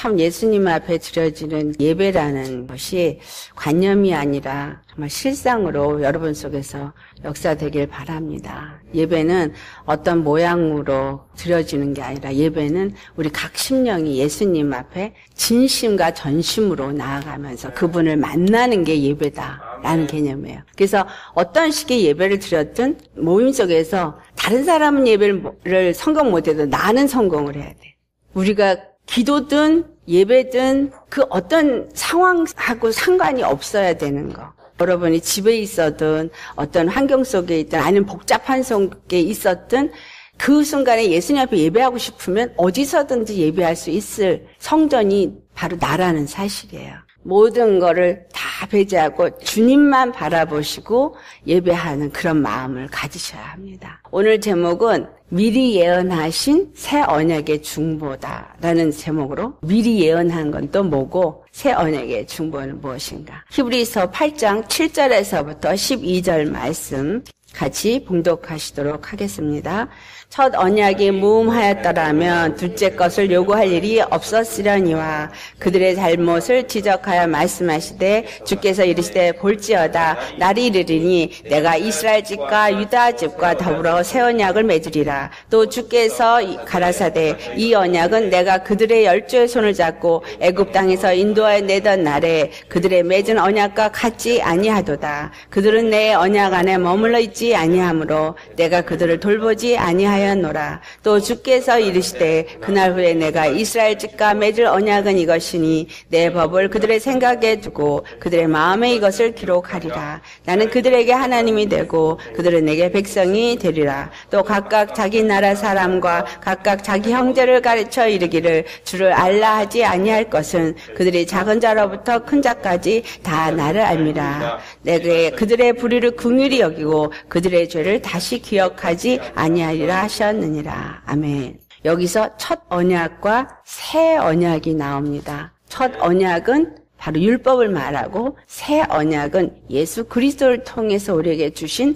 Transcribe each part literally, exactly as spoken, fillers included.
참 예수님 앞에 드려지는 예배라는 것이 관념이 아니라 정말 실상으로 여러분 속에서 역사되길 바랍니다. 예배는 어떤 모양으로 드려지는 게 아니라 예배는 우리 각 심령이 예수님 앞에 진심과 전심으로 나아가면서 그분을 만나는 게 예배다라는 개념이에요. 그래서 어떤 식의 예배를 드렸든 모임 속에서 다른 사람은 예배를 성공 못해도 나는 성공을 해야 돼. 우리가 기도든 예배든 그 어떤 상황하고 상관이 없어야 되는 거. 여러분이 집에 있었든 어떤 환경 속에 있든 아니면 복잡한 속에 있었든 그 순간에 예수님 앞에 예배하고 싶으면 어디서든지 예배할 수 있을 성전이 바로 나라는 사실이에요. 모든 거를 다 배제하고 주님만 바라보시고 예배하는 그런 마음을 가지셔야 합니다. 오늘 제목은 미리 예언하신 새 언약의 중보다라는 제목으로 미리 예언한 건 또 뭐고 새 언약의 중보는 무엇인가. 히브리서 팔 장 칠 절에서부터 십이 절 말씀 같이 봉독하시도록 하겠습니다. 첫 언약이 무음하였더라면 둘째 것을 요구할 일이 없었으려니와 그들의 잘못을 지적하여 말씀하시되 주께서 이르시되 볼지어다 날이 이르리니 내가 이스라엘 집과 유다 집과 더불어 새 언약을 맺으리라. 또 주께서 가라사대 이 언약은 내가 그들의 열조의 손을 잡고 애굽 땅에서 인도하여 내던 날에 그들의 맺은 언약과 같지 아니하도다. 그들은 내 언약 안에 머물러 있지 아니하므로 내가 그들을 돌보지 아니하였노라. 또 주께서 이르시되 그날 후에 내가 이스라엘 집과 맺을 언약은 이것이니 내 법을 그들의 생각에 두고 그들의 마음에 이것을 기록하리라. 나는 그들에게 하나님이 되고 그들은 내게 백성이 되리라. 또 각각 자기 나라 사람과 각각 자기 형제를 가르쳐 이르기를 주를 알라 하지 아니할 것은 그들이 작은 자로부터 큰 자까지 다 나를 알미라. 내게 그들의 불의를 긍휼히 여기고 그들의 죄를 다시 기억하지 아니하리라 하셨느니라. 아멘. 여기서 첫 언약과 새 언약이 나옵니다. 첫 언약은 바로 율법을 말하고 새 언약은 예수 그리스도를 통해서 우리에게 주신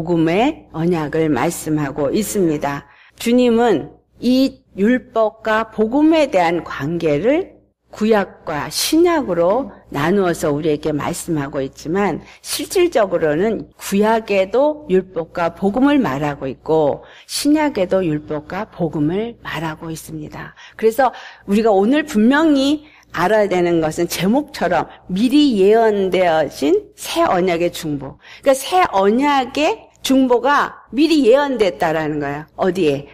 복음의 언약을 말씀하고 있습니다. 주님은 이 율법과 복음에 대한 관계를 구약과 신약으로 나누어서 우리에게 말씀하고 있지만 실질적으로는 구약에도 율법과 복음을 말하고 있고 신약에도 율법과 복음을 말하고 있습니다. 그래서 우리가 오늘 분명히 알아야 되는 것은 제목처럼 미리 예언되어진 새 언약의 중보. 그러니까 새 언약의 중보가 미리 예언됐다라는 거예요. 어디에?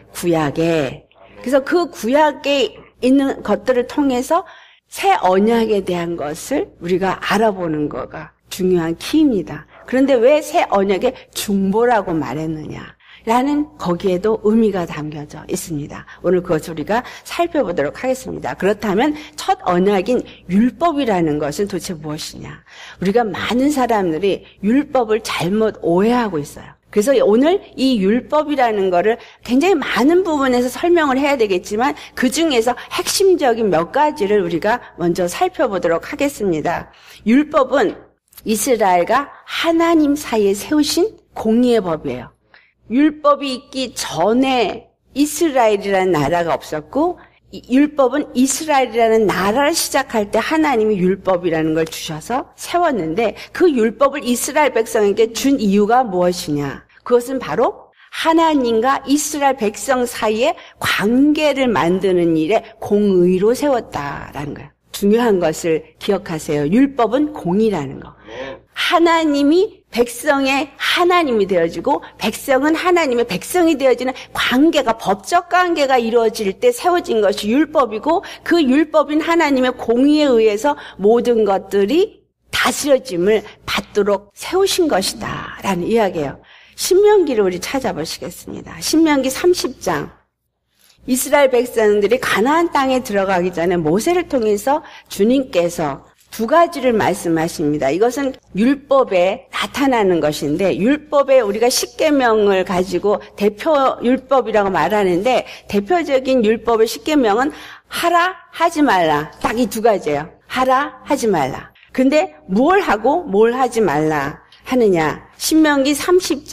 구약에. 그래서 그 구약에 있는 것들을 통해서 새 언약에 대한 것을 우리가 알아보는 거가 중요한 키입니다. 그런데 왜 새 언약의 중보라고 말했느냐? 라는 거기에도 의미가 담겨져 있습니다. 오늘 그것을 우리가 살펴보도록 하겠습니다. 그렇다면 첫 언약인 율법이라는 것은 도대체 무엇이냐? 우리가 많은 사람들이 율법을 잘못 오해하고 있어요. 그래서 오늘 이 율법이라는 거를 굉장히 많은 부분에서 설명을 해야 되겠지만 그 중에서 핵심적인 몇 가지를 우리가 먼저 살펴보도록 하겠습니다. 율법은 이스라엘과 하나님 사이에 세우신 공의의 법이에요. 율법이 있기 전에 이스라엘이라는 나라가 없었고 율법은 이스라엘이라는 나라를 시작할 때 하나님이 율법이라는 걸 주셔서 세웠는데 그 율법을 이스라엘 백성에게 준 이유가 무엇이냐? 그것은 바로 하나님과 이스라엘 백성 사이에 관계를 만드는 일에 공의로 세웠다라는 거예요. 중요한 것을 기억하세요. 율법은 공의라는 거. 하나님이 백성의 하나님이 되어지고 백성은 하나님의 백성이 되어지는 관계가 법적 관계가 이루어질 때 세워진 것이 율법이고 그 율법인 하나님의 공의에 의해서 모든 것들이 다스려짐을 받도록 세우신 것이다 라는 이야기예요. 신명기를 우리 찾아보시겠습니다. 신명기 삼십 장. 이스라엘 백성들이 가나안 땅에 들어가기 전에 모세를 통해서 주님께서 두 가지를 말씀하십니다. 이것은 율법에 나타나는 것인데 율법에 우리가 십계명을 가지고 대표 율법이라고 말하는데 대표적인 율법의 십계명은 하라, 하지 말라. 딱 이 두 가지예요. 하라, 하지 말라. 근데 뭘 하고 뭘 하지 말라 하느냐. 신명기 삼십 장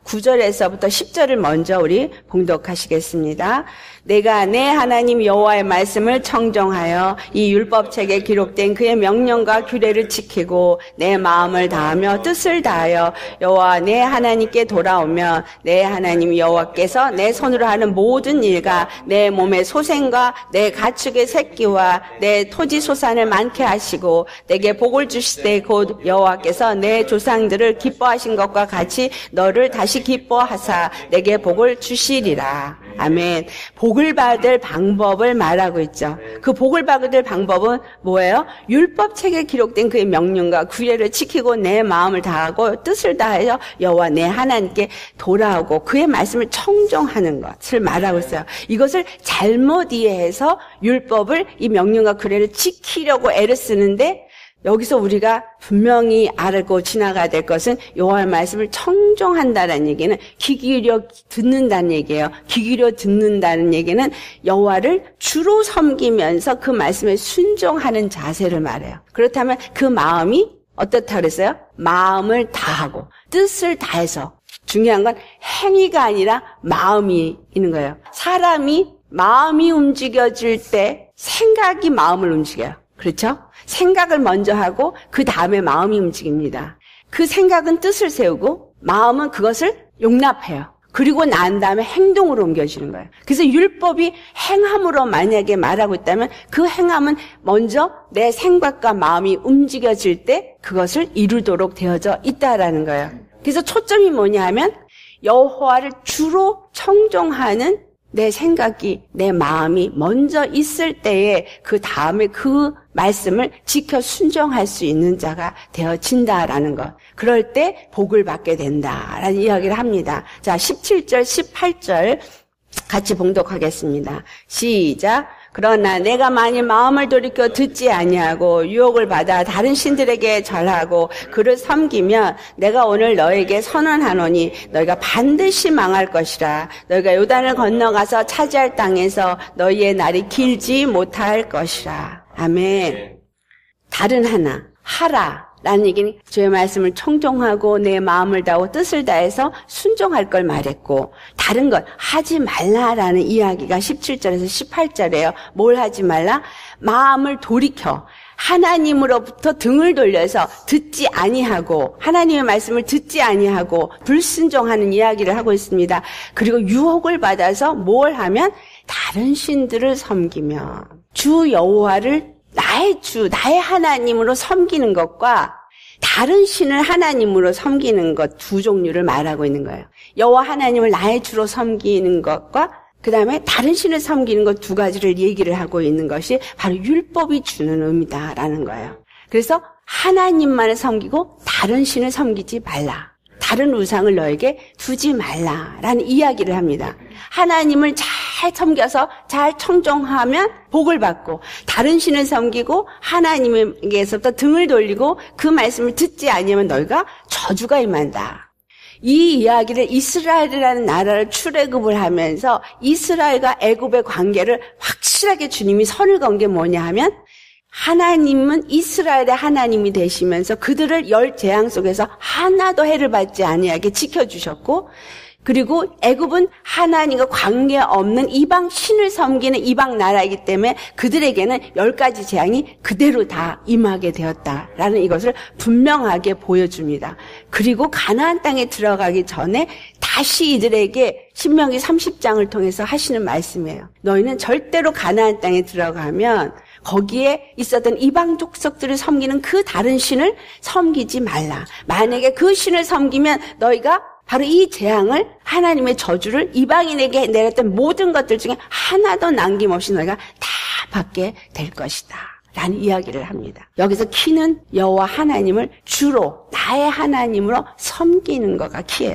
구 절에서부터 십 절을 먼저 우리 봉독하시겠습니다. 내가 내 하나님 여호와의 말씀을 청종하여 이 율법책에 기록된 그의 명령과 규례를 지키고 내 마음을 다하며 뜻을 다하여 여호와 내 하나님께 돌아오며 내 하나님 여호와께서 내 손으로 하는 모든 일과 내 몸의 소생과 내 가축의 새끼와 내 토지 소산을 많게 하시고 내게 복을 주시되 곧 여호와께서 내 조상들을 기뻐하신 것과 같이 너를 다시 기뻐하사 내게 복을 주시리라. 아멘. 복을 받을 방법을 말하고 있죠. 그 복을 받을 방법은 뭐예요? 율법책에 기록된 그의 명령과 규례를 지키고 내 마음을 다하고 뜻을 다하여 여호와 내 하나님께 돌아오고 그의 말씀을 청종하는 것을 말하고 있어요. 이것을 잘못 이해해서 율법을 이 명령과 규례를 지키려고 애를 쓰는데 여기서 우리가 분명히 알고 지나가야 될 것은 여호와의 말씀을 청종한다는 얘기는 귀 기울여 듣는다는 얘기예요. 귀 기울여 듣는다는 얘기는 여호와를 주로 섬기면서 그 말씀에 순종하는 자세를 말해요. 그렇다면 그 마음이 어떻다 그랬어요? 마음을 다하고 뜻을 다해서. 중요한 건 행위가 아니라 마음이 있는 거예요. 사람이 마음이 움직여질 때 생각이 마음을 움직여요. 그렇죠? 생각을 먼저 하고 그 다음에 마음이 움직입니다. 그 생각은 뜻을 세우고 마음은 그것을 용납해요. 그리고 난 다음에 행동으로 옮겨지는 거예요. 그래서 율법이 행함으로 만약에 말하고 있다면 그 행함은 먼저 내 생각과 마음이 움직여질 때 그것을 이루도록 되어져 있다라는 거예요. 그래서 초점이 뭐냐 하면 여호와를 주로 청종하는 내 생각이, 내 마음이 먼저 있을 때에 그 다음에 그 말씀을 지켜 순종할 수 있는 자가 되어진다라는 것. 그럴 때 복을 받게 된다라는 이야기를 합니다. 자, 십칠 절, 십팔 절 같이 봉독하겠습니다. 시작. 그러나 내가 만일 마음을 돌이켜 듣지 아니하고 유혹을 받아 다른 신들에게 절하고 그를 섬기면 내가 오늘 너에게 선언하노니 너희가 반드시 망할 것이라. 너희가 요단을 건너가서 차지할 땅에서 너희의 날이 길지 못할 것이라. 아멘. 다른 하나, 하라. 라는 얘기는 주의 말씀을 청종하고 내 마음을 다하고 뜻을 다해서 순종할 걸 말했고 다른 것 하지 말라라는 이야기가 십칠 절에서 십팔 절이에요. 뭘 하지 말라? 마음을 돌이켜 하나님으로부터 등을 돌려서 듣지 아니하고 하나님의 말씀을 듣지 아니하고 불순종하는 이야기를 하고 있습니다. 그리고 유혹을 받아서 뭘 하면 다른 신들을 섬기며 주 여호와를 나의 주, 나의 하나님으로 섬기는 것과 다른 신을 하나님으로 섬기는 것 두 종류를 말하고 있는 거예요. 여호와 하나님을 나의 주로 섬기는 것과 그 다음에 다른 신을 섬기는 것 두 가지를 얘기를 하고 있는 것이 바로 율법이 주는 의미다라는 거예요. 그래서 하나님만을 섬기고 다른 신을 섬기지 말라. 다른 우상을 너에게 두지 말라라는 이야기를 합니다. 하나님을 잘 섬겨서 잘 청종하면 복을 받고 다른 신을 섬기고 하나님에게서부터 등을 돌리고 그 말씀을 듣지 아니하면 너희가 저주가 임한다. 이 이야기를 이스라엘이라는 나라를 출애굽을 하면서 이스라엘과 애굽의 관계를 확실하게 주님이 선을 그은 게 뭐냐 하면 하나님은 이스라엘의 하나님이 되시면서 그들을 열 재앙 속에서 하나도 해를 받지 아니하게 지켜주셨고 그리고 애굽은 하나님과 관계없는 이방 신을 섬기는 이방 나라이기 때문에 그들에게는 열 가지 재앙이 그대로 다 임하게 되었다라는 이것을 분명하게 보여줍니다. 그리고 가나안 땅에 들어가기 전에 다시 이들에게 신명기 삼십 장을 통해서 하시는 말씀이에요. 너희는 절대로 가나안 땅에 들어가면 거기에 있었던 이방 족속들을 섬기는 그 다른 신을 섬기지 말라. 만약에 그 신을 섬기면 너희가 바로 이 재앙을 하나님의 저주를 이방인에게 내렸던 모든 것들 중에 하나도 남김없이 너희가 다 받게 될 것이다 라는 이야기를 합니다. 여기서 키는 여호와 하나님을 주로 나의 하나님으로 섬기는 거가 키예요.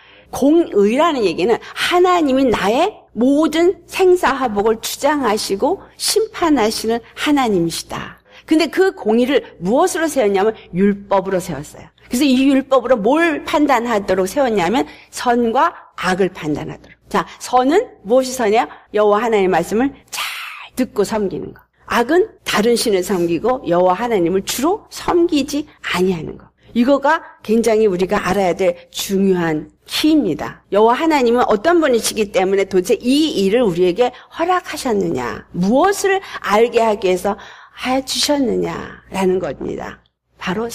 공의라는 얘기는 하나님이 나의 모든 생사화복을 주장하시고 심판하시는 하나님이시다. 근데 그 공의를 무엇으로 세웠냐면 율법으로 세웠어요. 그래서 이 율법으로 뭘 판단하도록 세웠냐면 선과 악을 판단하도록. 자, 선은 무엇이 선이야? 여호와 하나님의 말씀을 잘 듣고 섬기는 거. 악은 다른 신을 섬기고 여호와 하나님을 주로 섬기지 아니하는 거. 이거가 굉장히 우리가 알아야 될 중요한 키입니다. 여호와 하나님은 어떤 분이시기 때문에 도대체 이 일을 우리에게 허락하셨느냐, 무엇을 알게 하기 위해서 해주셨느냐라는 겁니다. 바로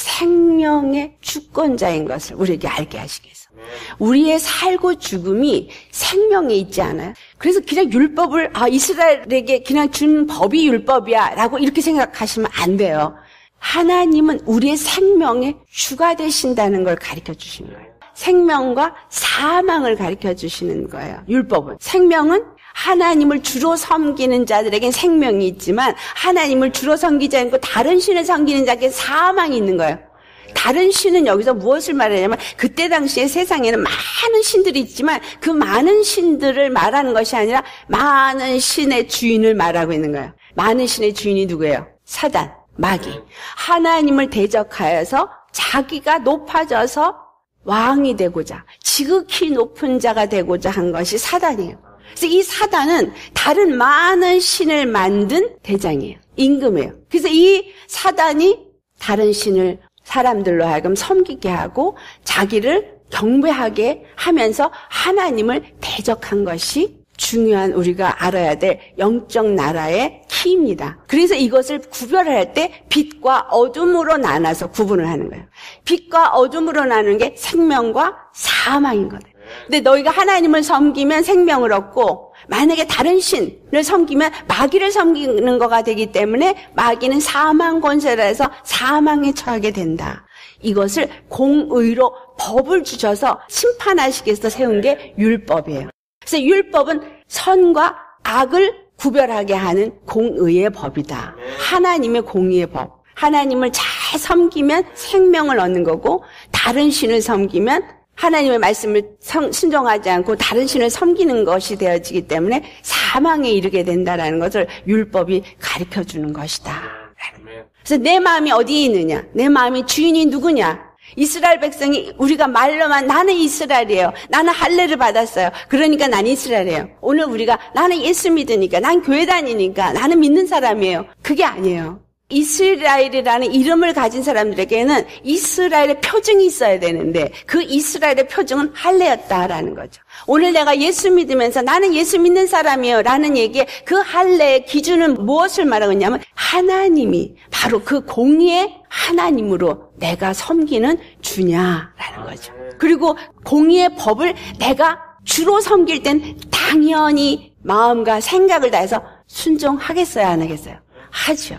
생명의 주권자인 것을 우리에게 알게 하시기 위해서. 우리의 살고 죽음이 생명에 있지 않아요? 그래서 그냥 율법을 아 이스라엘에게 그냥 준 법이 율법이야 라고 이렇게 생각하시면 안 돼요. 하나님은 우리의 생명의 주가 되신다는 걸 가르쳐 주시는 거예요. 생명과 사망을 가르쳐 주시는 거예요. 율법은. 생명은 하나님을 주로 섬기는 자들에겐 생명이 있지만 하나님을 주로 섬기지 않고 다른 신을 섬기는 자에게 사망이 있는 거예요. 다른 신은 여기서 무엇을 말하냐면 그때 당시에 세상에는 많은 신들이 있지만 그 많은 신들을 말하는 것이 아니라 많은 신의 주인을 말하고 있는 거예요. 많은 신의 주인이 누구예요? 사단, 마귀. 하나님을 대적하여서 자기가 높아져서 왕이 되고자, 지극히 높은 자가 되고자 한 것이 사단이에요. 그래서 이 사단은 다른 많은 신을 만든 대장이에요. 임금이에요. 그래서 이 사단이 다른 신을 사람들로 하여금 섬기게 하고 자기를 경배하게 하면서 하나님을 대적한 것이 중요한 우리가 알아야 될 영적 나라의 키입니다. 그래서 이것을 구별할 때 빛과 어둠으로 나눠서 구분을 하는 거예요. 빛과 어둠으로 나누는 게 생명과 사망인 거예요. 근데 너희가 하나님을 섬기면 생명을 얻고 만약에 다른 신을 섬기면 마귀를 섬기는 거가 되기 때문에 마귀는 사망 권세라 해서 사망에 처하게 된다. 이것을 공의로 법을 주셔서 심판하시기 위해서 세운 게 율법이에요. 그래서 율법은 선과 악을 구별하게 하는 공의의 법이다. 하나님의 공의의 법. 하나님을 잘 섬기면 생명을 얻는 거고 다른 신을 섬기면 하나님의 말씀을 순종하지 않고 다른 신을 섬기는 것이 되어지기 때문에 사망에 이르게 된다라는 것을 율법이 가르쳐주는 것이다. 그래서 내 마음이 어디에 있느냐? 내 마음이 주인이 누구냐? 이스라엘 백성이 우리가 말로만 나는 이스라엘이에요. 나는 할례를 받았어요. 그러니까 난 이스라엘이에요. 오늘 우리가 나는 예수 믿으니까, 난 교회 다니니까, 나는 믿는 사람이에요. 그게 아니에요. 이스라엘이라는 이름을 가진 사람들에게는 이스라엘의 표징이 있어야 되는데 그 이스라엘의 표징은 할례였다라는 거죠. 오늘 내가 예수 믿으면서 나는 예수 믿는 사람이에요 라는 얘기에 그 할례의 기준은 무엇을 말하고 있냐면 하나님이 바로 그 공의의 하나님으로 내가 섬기는 주냐라는 거죠. 그리고 공의의 법을 내가 주로 섬길 땐 당연히 마음과 생각을 다해서 순종하겠어요, 안 하겠어요? 하죠.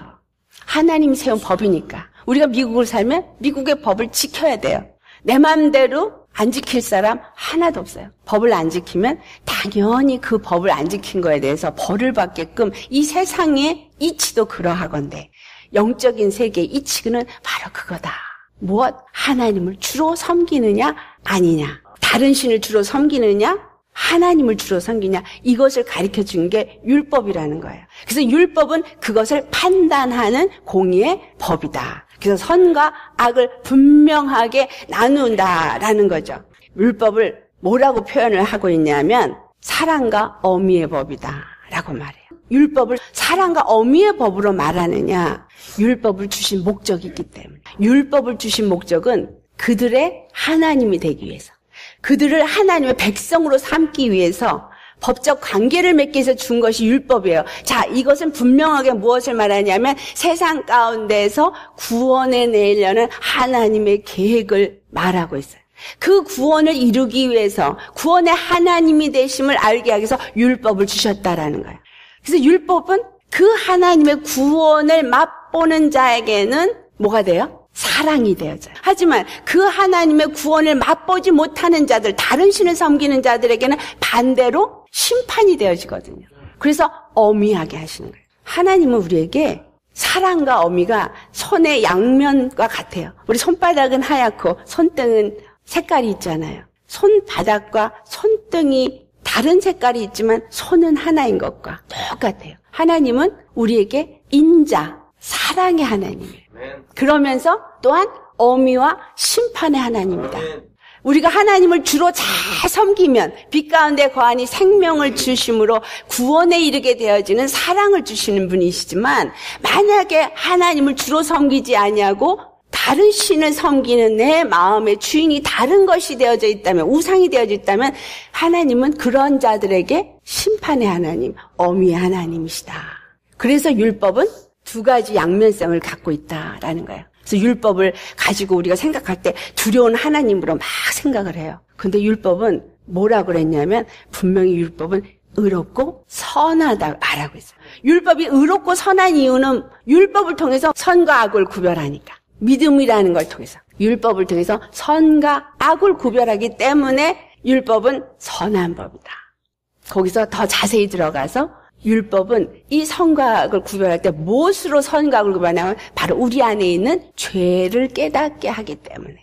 하나님이 세운 법이니까. 우리가 미국을 살면 미국의 법을 지켜야 돼요. 내 마음대로 안 지킬 사람 하나도 없어요. 법을 안 지키면 당연히 그 법을 안 지킨 거에 대해서 벌을 받게끔 이 세상의 이치도 그러하건대 영적인 세계의 이치는 바로 그거다. 무엇? 하나님을 주로 섬기느냐 아니냐. 다른 신을 주로 섬기느냐 하나님을 주로 섬기냐 이것을 가르쳐준 게 율법이라는 거예요. 그래서 율법은 그것을 판단하는 공의의 법이다. 그래서 선과 악을 분명하게 나눈다라는 거죠. 율법을 뭐라고 표현을 하고 있냐면 사랑과 어미의 법이다라고 말해요. 율법을 사랑과 어미의 법으로 말하느냐 율법을 주신 목적이 있기 때문에 율법을 주신 목적은 그들의 하나님이 되기 위해서 그들을 하나님의 백성으로 삼기 위해서 법적 관계를 맺기 위해서 준 것이 율법이에요. 자, 이것은 분명하게 무엇을 말하냐면 세상 가운데서 구원해 내려는 하나님의 계획을 말하고 있어요. 그 구원을 이루기 위해서 구원의 하나님이 되심을 알게 하기 위해서 율법을 주셨다라는 거예요. 그래서 율법은 그 하나님의 구원을 맛보는 자에게는 뭐가 돼요? 사랑이 되어져요. 하지만 그 하나님의 구원을 맛보지 못하는 자들, 다른 신을 섬기는 자들에게는 반대로 심판이 되어지거든요. 그래서 어미하게 하시는 거예요. 하나님은 우리에게 사랑과 어미가 손의 양면과 같아요. 우리 손바닥은 하얗고 손등은 색깔이 있잖아요. 손바닥과 손등이 다른 색깔이 있지만 손은 하나인 것과 똑같아요. 하나님은 우리에게 인자, 사랑의 하나님이에요. 그러면서 또한 어미와 심판의 하나님이다. 우리가 하나님을 주로 잘 섬기면 빛 가운데 거하니 생명을 주심으로 구원에 이르게 되어지는 사랑을 주시는 분이시지만 만약에 하나님을 주로 섬기지 아니하고 다른 신을 섬기는 내 마음의 주인이 다른 것이 되어져 있다면, 우상이 되어져 있다면 하나님은 그런 자들에게 심판의 하나님, 어미의 하나님이시다. 그래서 율법은 두 가지 양면성을 갖고 있다라는 거예요. 그래서 율법을 가지고 우리가 생각할 때 두려운 하나님으로 막 생각을 해요. 근데 율법은 뭐라고 그랬냐면 분명히 율법은 의롭고 선하다 말하고 있어요. 율법이 의롭고 선한 이유는 율법을 통해서 선과 악을 구별하니까. 믿음이라는 걸 통해서. 율법을 통해서 선과 악을 구별하기 때문에 율법은 선한 법이다. 거기서 더 자세히 들어가서 율법은 이 선과 악을 구별할 때 무엇으로 선과 악을 구별하냐면 바로 우리 안에 있는 죄를 깨닫게 하기 때문에.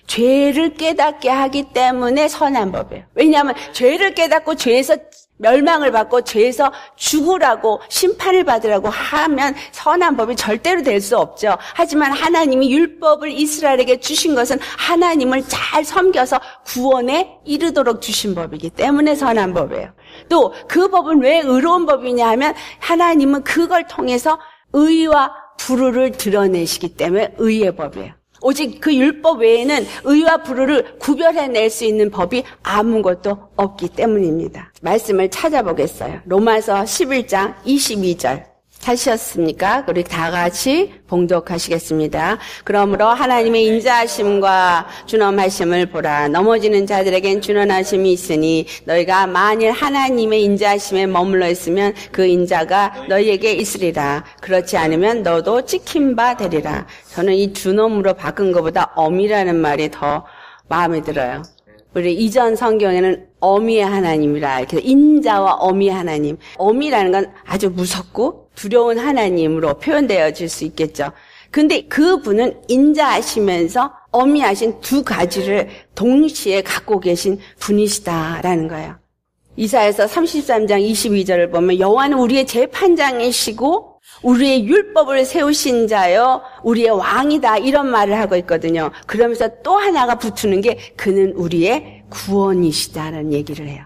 죄를 깨닫게 하기 때문에 선한 법이에요. 왜냐하면 죄를 깨닫고 죄에서 멸망을 받고 죄에서 죽으라고 심판을 받으라고 하면 선한 법이 절대로 될 수 없죠. 하지만 하나님이 율법을 이스라엘에게 주신 것은 하나님을 잘 섬겨서 구원에 이르도록 주신 법이기 때문에 선한 법이에요. 또 그 법은 왜 의로운 법이냐 하면 하나님은 그걸 통해서 의와 불의를 드러내시기 때문에 의의 법이에요. 오직 그 율법 외에는 의와 불의를 구별해낼 수 있는 법이 아무것도 없기 때문입니다. 말씀을 찾아보겠어요. 로마서 십일 장 이십이 절. 찾으셨습니까? 우리 다 같이 봉독하시겠습니다. 그러므로 하나님의 인자하심과 준엄하심을 보라. 넘어지는 자들에겐 준엄하심이 있으니 너희가 만일 하나님의 인자하심에 머물러 있으면 그 인자가 너희에게 있으리라. 그렇지 않으면 너도 찍힌 바 되리라. 저는 이 준엄으로 바꾼 것보다 엄이라는 말이 더 마음에 들어요. 우리 이전 성경에는 어미의 하나님이라 이렇게 인자와 어미의 하나님. 어미라는 건 아주 무섭고 두려운 하나님으로 표현되어질 수 있겠죠. 근데 그분은 인자하시면서 어미하신 두 가지를 동시에 갖고 계신 분이시다라는 거예요. 이사야서 삼십삼 장 이십이 절을 보면 여호와는 우리의 재판장이시고 우리의 율법을 세우신 자여 우리의 왕이다 이런 말을 하고 있거든요. 그러면서 또 하나가 붙는 게 그는 우리의 구원이시다라는 얘기를 해요.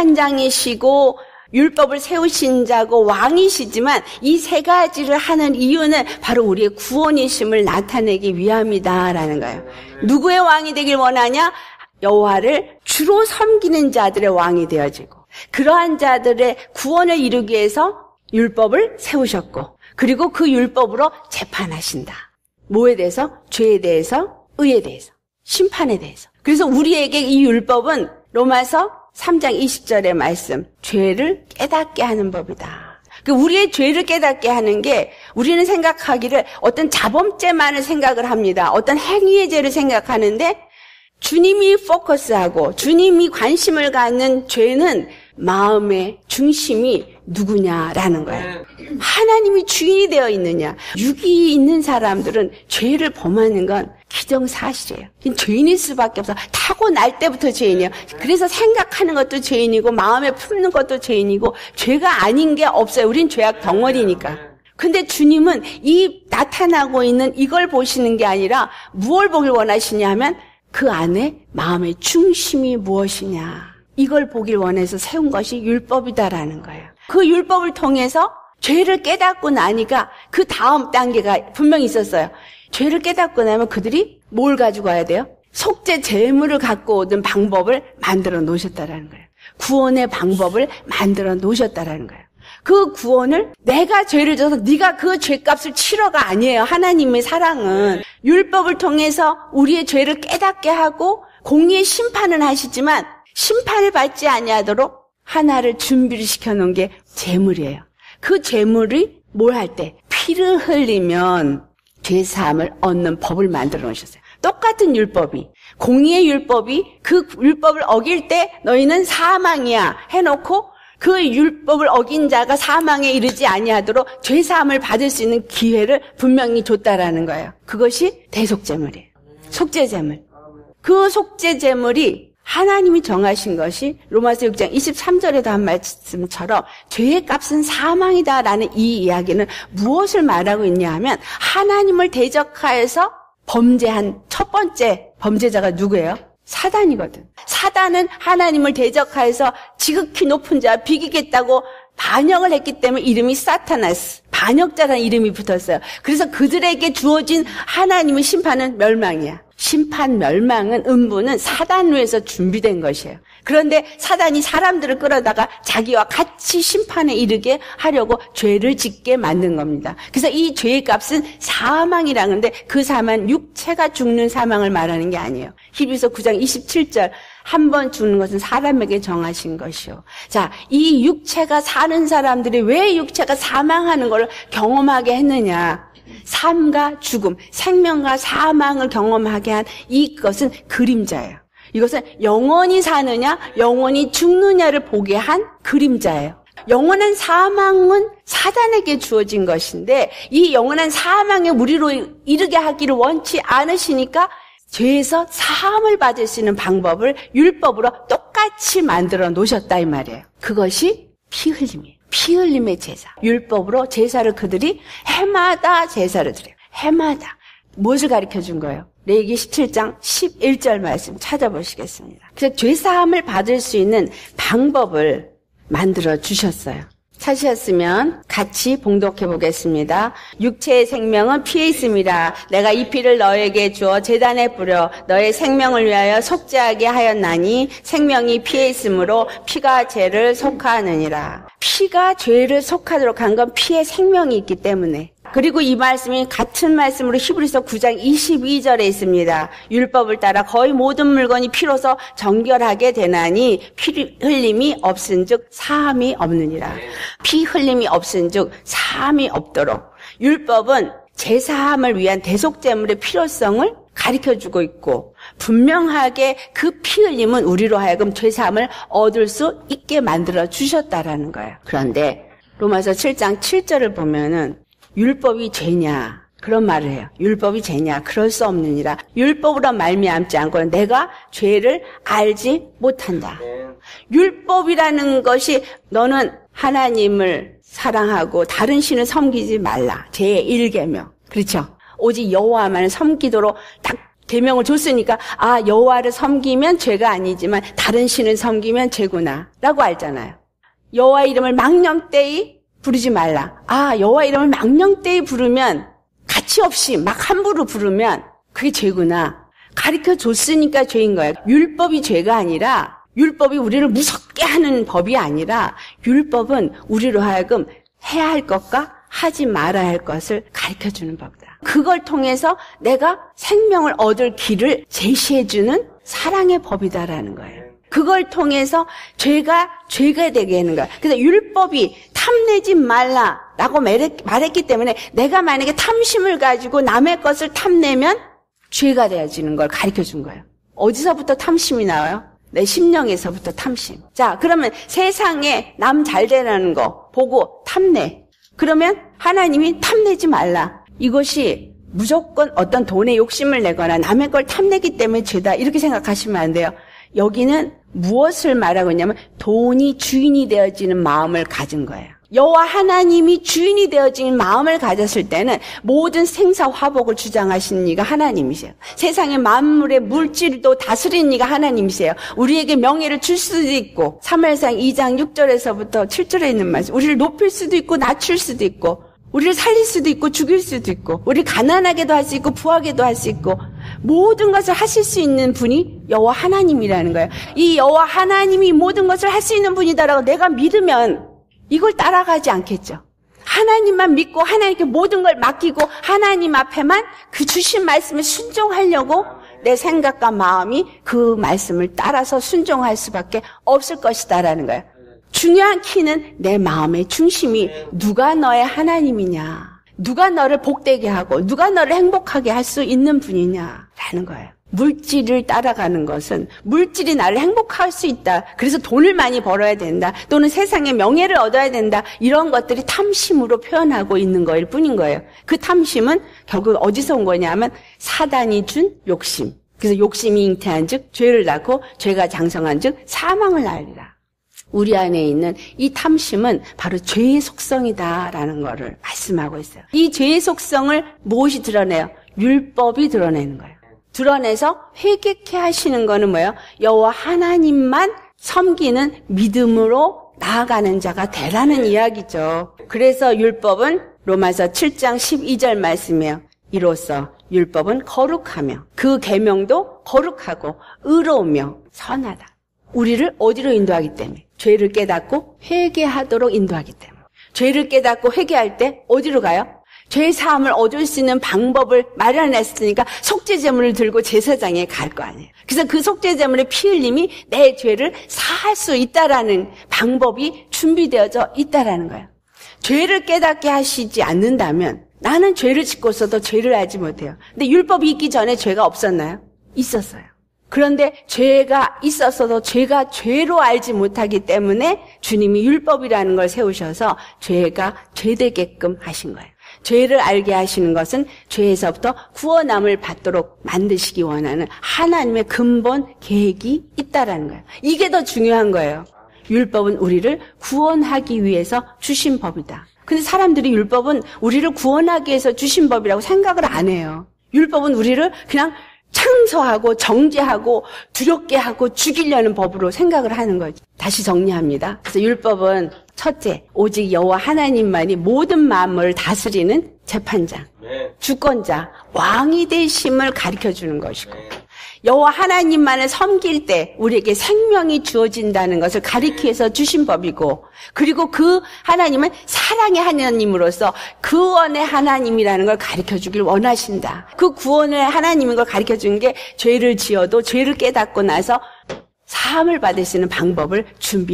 재판장이시고 율법을 세우신 자고 왕이시지만 이 세 가지를 하는 이유는 바로 우리의 구원이심을 나타내기 위함이다라는 거예요. 누구의 왕이 되길 원하냐? 여호와를 주로 섬기는 자들의 왕이 되어지고 그러한 자들의 구원을 이루기 위해서 율법을 세우셨고 그리고 그 율법으로 재판하신다. 뭐에 대해서? 죄에 대해서, 의에 대해서, 심판에 대해서. 그래서 우리에게 이 율법은 로마서 삼 장 이십 절의 말씀, 죄를 깨닫게 하는 법이다. 우리의 죄를 깨닫게 하는 게 우리는 생각하기를 어떤 자범죄만을 생각을 합니다. 어떤 행위의 죄를 생각하는데 주님이 포커스하고 주님이 관심을 갖는 죄는 마음의 중심이 누구냐라는 거예요. 하나님이 주인이 되어 있느냐. 육이 있는 사람들은 죄를 범하는 건 기정사실이에요. 죄인일 수밖에 없어. 타고날 때부터 죄인이에요. 그래서 생각하는 것도 죄인이고 마음에 품는 것도 죄인이고 죄가 아닌 게 없어요. 우린 죄악 덩어리니까. 근데 주님은 이 나타나고 있는 이걸 보시는 게 아니라 무엇을 보길 원하시냐 하면 그 안에 마음의 중심이 무엇이냐. 이걸 보길 원해서 세운 것이 율법이다라는 거예요. 그 율법을 통해서 죄를 깨닫고 나니까 그 다음 단계가 분명히 있었어요. 죄를 깨닫고 나면 그들이 뭘 가지고 와야 돼요? 속죄 제물을 갖고 오는 방법을 만들어 놓으셨다라는 거예요. 구원의 방법을 만들어 놓으셨다라는 거예요. 그 구원을 내가 죄를 져서 네가 그 죄값을 치러가 아니에요. 하나님의 사랑은 율법을 통해서 우리의 죄를 깨닫게 하고 공의의 심판은 하시지만 심판을 받지 아니하도록 하나를 준비를 시켜놓은 게 제물이에요. 그 제물이 뭘 할 때? 피를 흘리면 죄사함을 얻는 법을 만들어 놓으셨어요. 똑같은 율법이, 공의의 율법이 그 율법을 어길 때 너희는 사망이야 해놓고 그 율법을 어긴 자가 사망에 이르지 아니하도록 죄사함을 받을 수 있는 기회를 분명히 줬다라는 거예요. 그것이 대속제물이에요. 속죄제물. 그 속죄제물이 하나님이 정하신 것이 로마서 육 장 이십삼 절에도 한 말씀처럼 죄의 값은 사망이다라는 이 이야기는 무엇을 말하고 있냐 하면 하나님을 대적하여서 범죄한 첫 번째 범죄자가 누구예요? 사단이거든. 사단은 하나님을 대적하여서 지극히 높은 자 비기겠다고 반역을 했기 때문에 이름이 사타나스, 반역자라는 이름이 붙었어요. 그래서 그들에게 주어진 하나님의 심판은 멸망이야. 심판, 멸망은, 음부는 사단 위에서 준비된 것이에요. 그런데 사단이 사람들을 끌어다가 자기와 같이 심판에 이르게 하려고 죄를 짓게 만든 겁니다. 그래서 이 죄의 값은 사망이라는 건데 그 사망은 육체가 죽는 사망을 말하는 게 아니에요. 히브리서 구 장 이십칠 절 한 번 죽는 것은 사람에게 정하신 것이요. 자, 이 육체가 사는 사람들이 왜 육체가 사망하는 걸 경험하게 했느냐. 삶과 죽음, 생명과 사망을 경험하게 한 이것은 그림자예요. 이것은 영원히 사느냐, 영원히 죽느냐를 보게 한 그림자예요. 영원한 사망은 사단에게 주어진 것인데 이 영원한 사망에 우리로 이르게 하기를 원치 않으시니까 죄에서 사함을 받을 수 있는 방법을 율법으로 똑같이 만들어 놓으셨다 이 말이에요. 그것이 피 흘림이에요. 피 흘림의 제사. 율법으로 제사를 그들이 해마다 제사를 드려요. 해마다. 무엇을 가르쳐 준 거예요? 레위기 십칠 장 십일 절 말씀 찾아보시겠습니다. 그래서 죄사함을 받을 수 있는 방법을 만들어 주셨어요. 찾으셨으면 같이 봉독해 보겠습니다. 육체의 생명은 피에 있음이라. 내가 이 피를 너에게 주어 제단에 뿌려 너의 생명을 위하여 속죄하게 하였나니 생명이 피에 있으므로 피가 죄를 속하느니라. 피가 죄를 속하도록 한 건 피에 생명이 있기 때문에. 그리고 이 말씀이 같은 말씀으로 히브리서 구 장 이십이 절에 있습니다. 율법을 따라 거의 모든 물건이 피로서 정결하게 되나니 피 흘림이 없은즉 사함이 없느니라. 피 흘림이 없은즉 사함이 없도록. 율법은 제사함을 위한 대속제물의 필요성을 가르쳐주고 있고 분명하게 그 피 흘림은 우리로 하여금 죄사함을 얻을 수 있게 만들어 주셨다라는 거예요. 그런데 로마서 칠 장 칠 절을 보면은 율법이 죄냐 그런 말을 해요. 율법이 죄냐 그럴 수 없느니라. 율법으로 말미암지 않고는 내가 죄를 알지 못한다. 율법이라는 것이 너는 하나님을 사랑하고 다른 신을 섬기지 말라. 제일 계명. 그렇죠? 오직 여호와만을 섬기도록 딱 계명을 줬으니까 아 여호와를 섬기면 죄가 아니지만 다른 신을 섬기면 죄구나 라고 알잖아요. 여호와 이름을 망령되이 부르지 말라. 아 여호와 이름을 망령되이 부르면 가치 없이 막 함부로 부르면 그게 죄구나. 가르쳐 줬으니까 죄인 거예요. 율법이 죄가 아니라 율법이 우리를 무섭게 하는 법이 아니라 율법은 우리로 하여금 해야 할 것과 하지 말아야 할 것을 가르쳐주는 법이다. 그걸 통해서 내가 생명을 얻을 길을 제시해주는 사랑의 법이다라는 거예요. 그걸 통해서 죄가 죄가 되게 하는 거야. 그래서 율법이 탐내지 말라라고 말했기 때문에 내가 만약에 탐심을 가지고 남의 것을 탐내면 죄가 되어지는 걸 가르쳐준 거예요. 어디서부터 탐심이 나와요? 내 심령에서부터 탐심. 자, 그러면 세상에 남 잘 되라는 거 보고 탐내. 그러면 하나님이 탐내지 말라. 이것이 무조건 어떤 돈에 욕심을 내거나 남의 걸 탐내기 때문에 죄다 이렇게 생각하시면 안 돼요. 여기는 무엇을 말하고 있냐면 돈이 주인이 되어지는 마음을 가진 거예요. 여호와 하나님이 주인이 되어지는 마음을 가졌을 때는 모든 생사 화복을 주장하시는 이가 하나님이세요. 세상의 만물의 물질도 다스리는 이가 하나님이세요. 우리에게 명예를 줄 수도 있고 사무엘상 이 장 육 절에서부터 칠 절에 있는 말씀, 우리를 높일 수도 있고 낮출 수도 있고 우리를 살릴 수도 있고 죽일 수도 있고 우리를 가난하게도 할 수 있고 부하게도 할 수 있고 모든 것을 하실 수 있는 분이 여호와 하나님이라는 거예요. 이 여호와 하나님이 모든 것을 할 수 있는 분이다라고 내가 믿으면 이걸 따라가지 않겠죠. 하나님만 믿고 하나님께 모든 걸 맡기고 하나님 앞에만 그 주신 말씀에 순종하려고 내 생각과 마음이 그 말씀을 따라서 순종할 수밖에 없을 것이다라는 거예요. 중요한 키는 내 마음의 중심이 누가 너의 하나님이냐, 누가 너를 복되게 하고 누가 너를 행복하게 할 수 있는 분이냐라는 거예요. 물질을 따라가는 것은 물질이 나를 행복할 수 있다. 그래서 돈을 많이 벌어야 된다. 또는 세상에 명예를 얻어야 된다. 이런 것들이 탐심으로 표현하고 있는 거일 뿐인 거예요. 그 탐심은 결국 어디서 온 거냐면 사단이 준 욕심. 그래서 욕심이 잉태한 즉 죄를 낳고 죄가 장성한 즉 사망을 낳으리라. 우리 안에 있는 이 탐심은 바로 죄의 속성이다라는 거를 말씀하고 있어요. 이 죄의 속성을 무엇이 드러내요? 율법이 드러내는 거예요. 드러내서 회개케 하시는 거는 뭐예요? 여호와 하나님만 섬기는 믿음으로 나아가는 자가 되라는 이야기죠. 그래서 율법은 로마서 칠 장 십이 절 말씀이에요. 이로써 율법은 거룩하며 그 계명도 거룩하고 의로우며 선하다. 우리를 어디로 인도하기 때문에? 죄를 깨닫고 회개하도록 인도하기 때문에. 죄를 깨닫고 회개할 때 어디로 가요? 죄 사함을 얻을 수 있는 방법을 마련했으니까 속죄제물을 들고 제사장에 갈 거 아니에요. 그래서 그 속죄제물의 피 흘림이 내 죄를 사할 수 있다라는 방법이 준비되어져 있다라는 거예요. 죄를 깨닫게 하시지 않는다면 나는 죄를 짓고 있어도 죄를 알지 못해요. 근데 율법이 있기 전에 죄가 없었나요? 있었어요. 그런데 죄가 있었어도 죄가 죄로 알지 못하기 때문에 주님이 율법이라는 걸 세우셔서 죄가 죄되게끔 하신 거예요. 죄를 알게 하시는 것은 죄에서부터 구원함을 받도록 만드시기 원하는 하나님의 근본 계획이 있다라는 거예요. 이게 더 중요한 거예요. 율법은 우리를 구원하기 위해서 주신 법이다. 근데 사람들이 율법은 우리를 구원하기 위해서 주신 법이라고 생각을 안 해요. 율법은 우리를 그냥 창소하고 정죄하고 두렵게 하고 죽이려는 법으로 생각을 하는 거죠. 다시 정리합니다. 그래서 율법은 첫째, 오직 여호와 하나님만이 모든 만물을 다스리는 재판장, 네. 주권자, 왕이 되심을 가르쳐주는 것이고, 네. 여호와 하나님만을 섬길 때 우리에게 생명이 주어진다는 것을 가리키기 위해서 주신 법이고, 그리고 그 하나님은 사랑의 하나님으로서 구원의 하나님이라는 걸 가르쳐주길 원하신다. 그 구원의 하나님인 걸 가르쳐주는 게 죄를 지어도 죄를 깨닫고 나서 사함을 받을 수 있는 방법을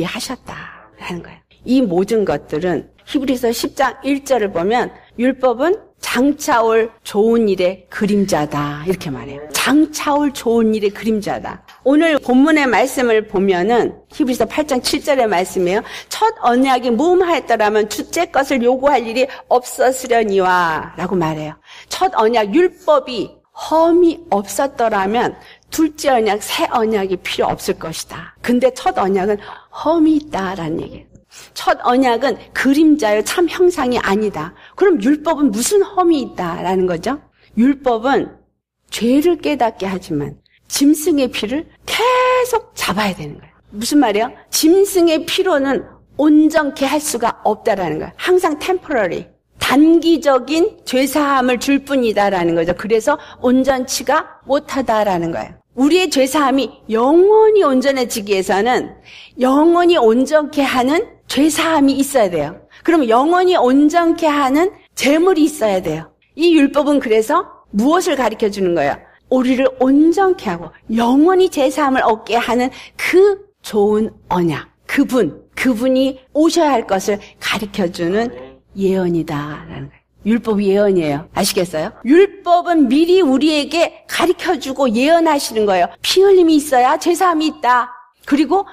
준비하셨다라는 거예요. 이 모든 것들은 히브리서 십 장 일 절을 보면 율법은 장차올 좋은 일의 그림자다 이렇게 말해요. 장차올 좋은 일의 그림자다. 오늘 본문의 말씀을 보면은 히브리서 팔 장 칠 절의 말씀이에요. 첫 언약이 무음하였더라면 둘째 것을 요구할 일이 없었으려니와 라고 말해요. 첫 언약 율법이 험이 없었더라면 둘째 언약, 새 언약이 필요 없을 것이다. 근데 첫 언약은 험이 있다라는 얘기예요. 첫 언약은 그림자요 참 형상이 아니다. 그럼 율법은 무슨 험이 있다라는 거죠? 율법은 죄를 깨닫게 하지만 짐승의 피를 계속 잡아야 되는 거예요. 무슨 말이에요? 짐승의 피로는 온전케 할 수가 없다라는 거예요. 항상 temporary, 단기적인 죄사함을 줄 뿐이다라는 거죠. 그래서 온전치가 못하다라는 거예요. 우리의 죄사함이 영원히 온전해지기 위해서는 영원히 온전케 하는 죄사함이 있어야 돼요. 그럼 영원히 온전케 하는 제물이 있어야 돼요. 이 율법은 그래서 무엇을 가르쳐주는 거예요? 우리를 온전케 하고 영원히 죄사함을 얻게 하는 그 좋은 언약, 그분, 그분이 오셔야 할 것을 가르쳐주는 예언이다라는 거예요. 율법이 예언이에요. 아시겠어요? 율법은 미리 우리에게 가르쳐주고 예언하시는 거예요. 피 흘림이 있어야 죄사함이 있다. 그리고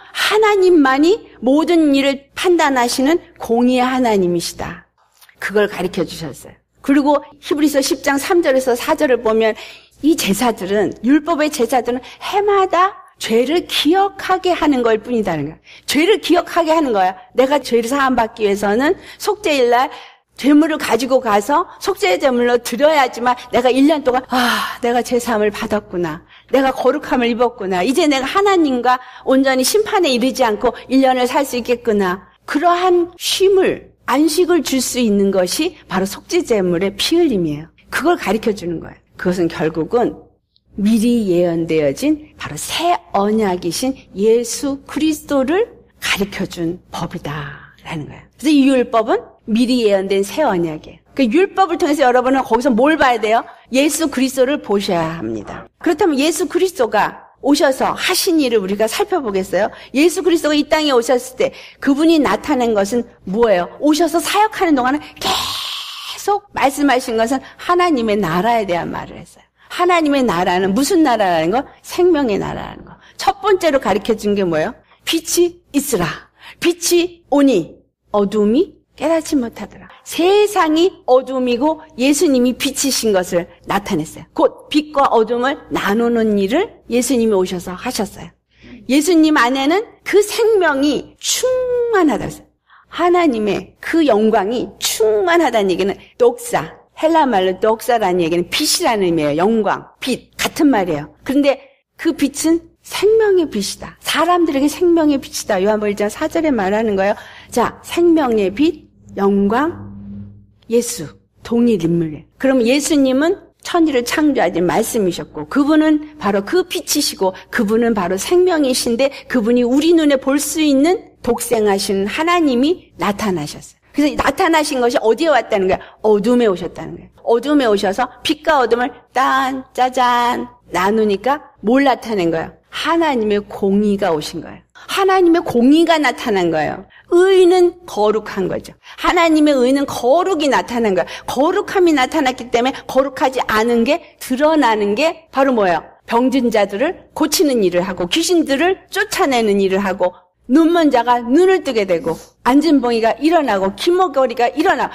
하나님만이 모든 일을 판단하시는 공의의 하나님이시다. 그걸 가르쳐주셨어요. 그리고 히브리서 십 장 삼 절에서 사 절을 보면 이 제사들은, 율법의 제사들은 해마다 죄를 기억하게 하는 걸 뿐이다는 거야. 죄를 기억하게 하는 거야. 내가 죄를 사함받기 위해서는 속죄일날 제물을 가지고 가서 속죄의 제물로 드려야지만 내가 일 년 동안 아, 내가 제사함을 받았구나. 내가 거룩함을 입었구나. 이제 내가 하나님과 온전히 심판에 이르지 않고 일 년을 살 수 있겠구나. 그러한 쉼을, 안식을 줄 수 있는 것이 바로 속죄 제물의 피 흘림이에요. 그걸 가르쳐 주는 거예요. 그것은 결국은 미리 예언되어진 바로 새 언약이신 예수 그리스도를 가르쳐 준 법이다라는 거예요. 그래서 이 율법은 미리 예언된 새 언약이에요. 그 율법을 통해서 여러분은 거기서 뭘 봐야 돼요? 예수 그리스도를 보셔야 합니다. 그렇다면 예수 그리스도가 오셔서 하신 일을 우리가 살펴보겠어요? 예수 그리스도가 이 땅에 오셨을 때 그분이 나타낸 것은 뭐예요? 오셔서 사역하는 동안은 계속 말씀하신 것은 하나님의 나라에 대한 말을 했어요. 하나님의 나라는 무슨 나라라는 거? 생명의 나라라는 거. 첫 번째로 가르쳐준 게 뭐예요? 빛이 있으라. 빛이 오니 어둠이 깨닫지 못하더라. 세상이 어둠이고 예수님이 빛이신 것을 나타냈어요. 곧 빛과 어둠을 나누는 일을 예수님이 오셔서 하셨어요. 예수님 안에는 그 생명이 충만하다고 했어요. 하나님의 그 영광이 충만하다는 얘기는 독사, 헬라 말로 독사라는 얘기는 빛이라는 의미예요. 영광, 빛 같은 말이에요. 그런데 그 빛은 생명의 빛이다. 사람들에게 생명의 빛이다. 요한복음 일 장 사 절에 말하는 거예요. 자, 생명의 빛, 영광, 예수. 동일 인물이에요. 그럼 예수님은 천지를 창조하신 말씀이셨고 그분은 바로 그 빛이시고 그분은 바로 생명이신데 그분이 우리 눈에 볼 수 있는 독생하신 하나님이 나타나셨어요. 그래서 나타나신 것이 어디에 왔다는 거예요? 어둠에 오셨다는 거예요. 어둠에 오셔서 빛과 어둠을 딴 짜잔 나누니까 뭘 나타낸 거예요? 하나님의 공의가 오신 거예요. 하나님의 공의가 나타난 거예요. 의는 거룩한 거죠. 하나님의 의는 거룩이 나타난 거예요. 거룩함이 나타났기 때문에 거룩하지 않은 게 드러나는 게 바로 뭐예요? 병든 자들을 고치는 일을 하고 귀신들을 쫓아내는 일을 하고 눈먼 자가 눈을 뜨게 되고 앉은 벙이가 일어나고 기머거리가 일어나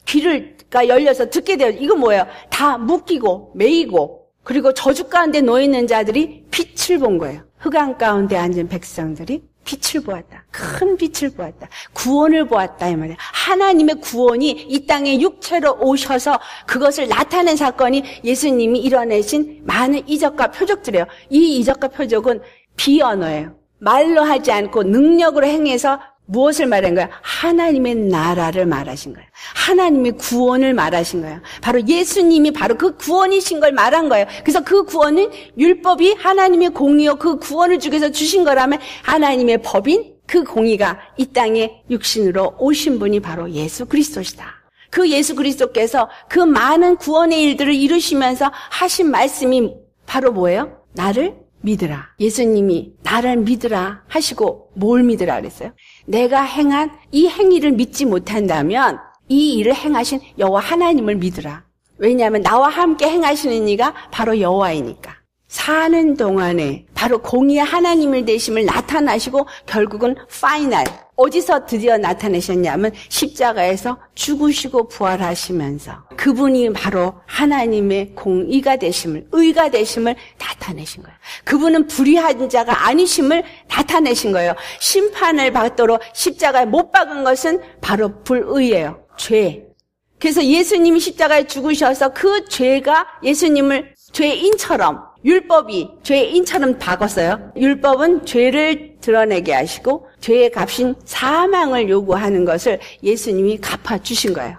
귀가 열려서 듣게 돼요. 이거 뭐예요? 다 묶이고 매이고 그리고 저주 가운데 놓여있는 자들이 빛을 본 거예요. 흑암 가운데 앉은 백성들이 빛을 보았다. 큰 빛을 보았다. 구원을 보았다 이 말이에요. 하나님의 구원이 이 땅에 육체로 오셔서 그것을 나타낸 사건이 예수님이 이뤄내신 많은 이적과 표적들이에요. 이 이적과 표적은 비언어예요. 말로 하지 않고 능력으로 행해서 무엇을 말한 거야? 하나님의 나라를 말하신 거예요. 하나님의 구원을 말하신 거예요. 바로 예수님이 바로 그 구원이신 걸 말한 거예요. 그래서 그 구원은 율법이 하나님의 공의요 그 구원을 주기 위해서 주신 거라면 하나님의 법인 그 공의가 이 땅에 육신으로 오신 분이 바로 예수 그리스도시다. 그 예수 그리스도께서 그 많은 구원의 일들을 이루시면서 하신 말씀이 바로 뭐예요? 나를 믿으라. 예수님이 나를 믿으라 하시고 뭘 믿으라 그랬어요? 내가 행한 이 행위를 믿지 못한다면 이 일을 행하신 여호와 하나님을 믿으라. 왜냐하면 나와 함께 행하시는 이가 바로 여호와이니까. 사는 동안에 바로 공의의 하나님을 되심을 나타나시고 결국은 파이널 어디서 드디어 나타내셨냐면 십자가에서 죽으시고 부활하시면서 그분이 바로 하나님의 공의가 되심을 의가 되심을 나타내신 거예요. 그분은 불의한 자가 아니심을 나타내신 거예요. 심판을 받도록 십자가에 못 박은 것은 바로 불의예요. 죄. 그래서 예수님이 십자가에 죽으셔서 그 죄가 예수님을 죄인처럼 율법이 죄인처럼 박았어요. 율법은 죄를 드러내게 하시고 죄의 값인 사망을 요구하는 것을 예수님이 갚아주신 거예요.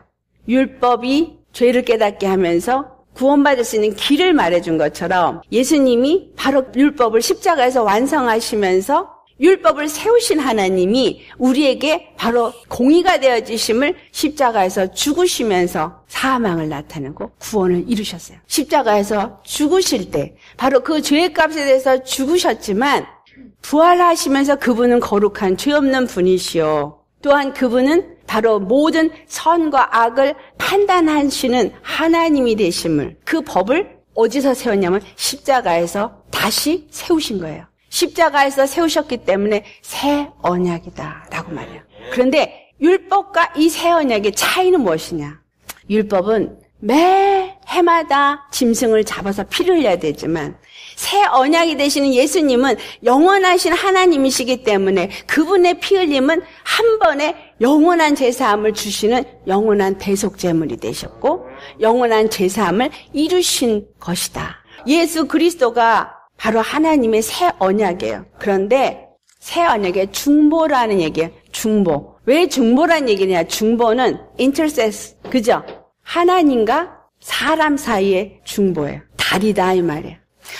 율법이 죄를 깨닫게 하면서 구원받을 수 있는 길을 말해준 것처럼 예수님이 바로 율법을 십자가에서 완성하시면서 율법을 세우신 하나님이 우리에게 바로 공의가 되어지심을 십자가에서 죽으시면서 사망을 나타내고 구원을 이루셨어요. 십자가에서 죽으실 때 바로 그 죄의 값에 대해서 죽으셨지만 부활하시면서 그분은 거룩한 죄 없는 분이시요. 또한 그분은 바로 모든 선과 악을 판단하시는 하나님이 되심을 그 법을 어디서 세웠냐면 십자가에서 다시 세우신 거예요. 십자가에서 세우셨기 때문에 새 언약이다라고 말해요. 그런데 율법과 이 새 언약의 차이는 무엇이냐? 율법은 매 해마다 짐승을 잡아서 피를 흘려야 되지만 새 언약이 되시는 예수님은 영원하신 하나님이시기 때문에 그분의 피 흘림은 한 번에 영원한 제사함을 주시는 영원한 대속제물이 되셨고 영원한 제사함을 이루신 것이다. 예수 그리스도가 바로 하나님의 새 언약이에요. 그런데 새 언약의 중보라는 얘기예요. 중보. 왜 중보라는 얘기냐? 중보는 intercess, 그죠? 하나님과 사람 사이의 중보예요. 다리다 이 말이에요.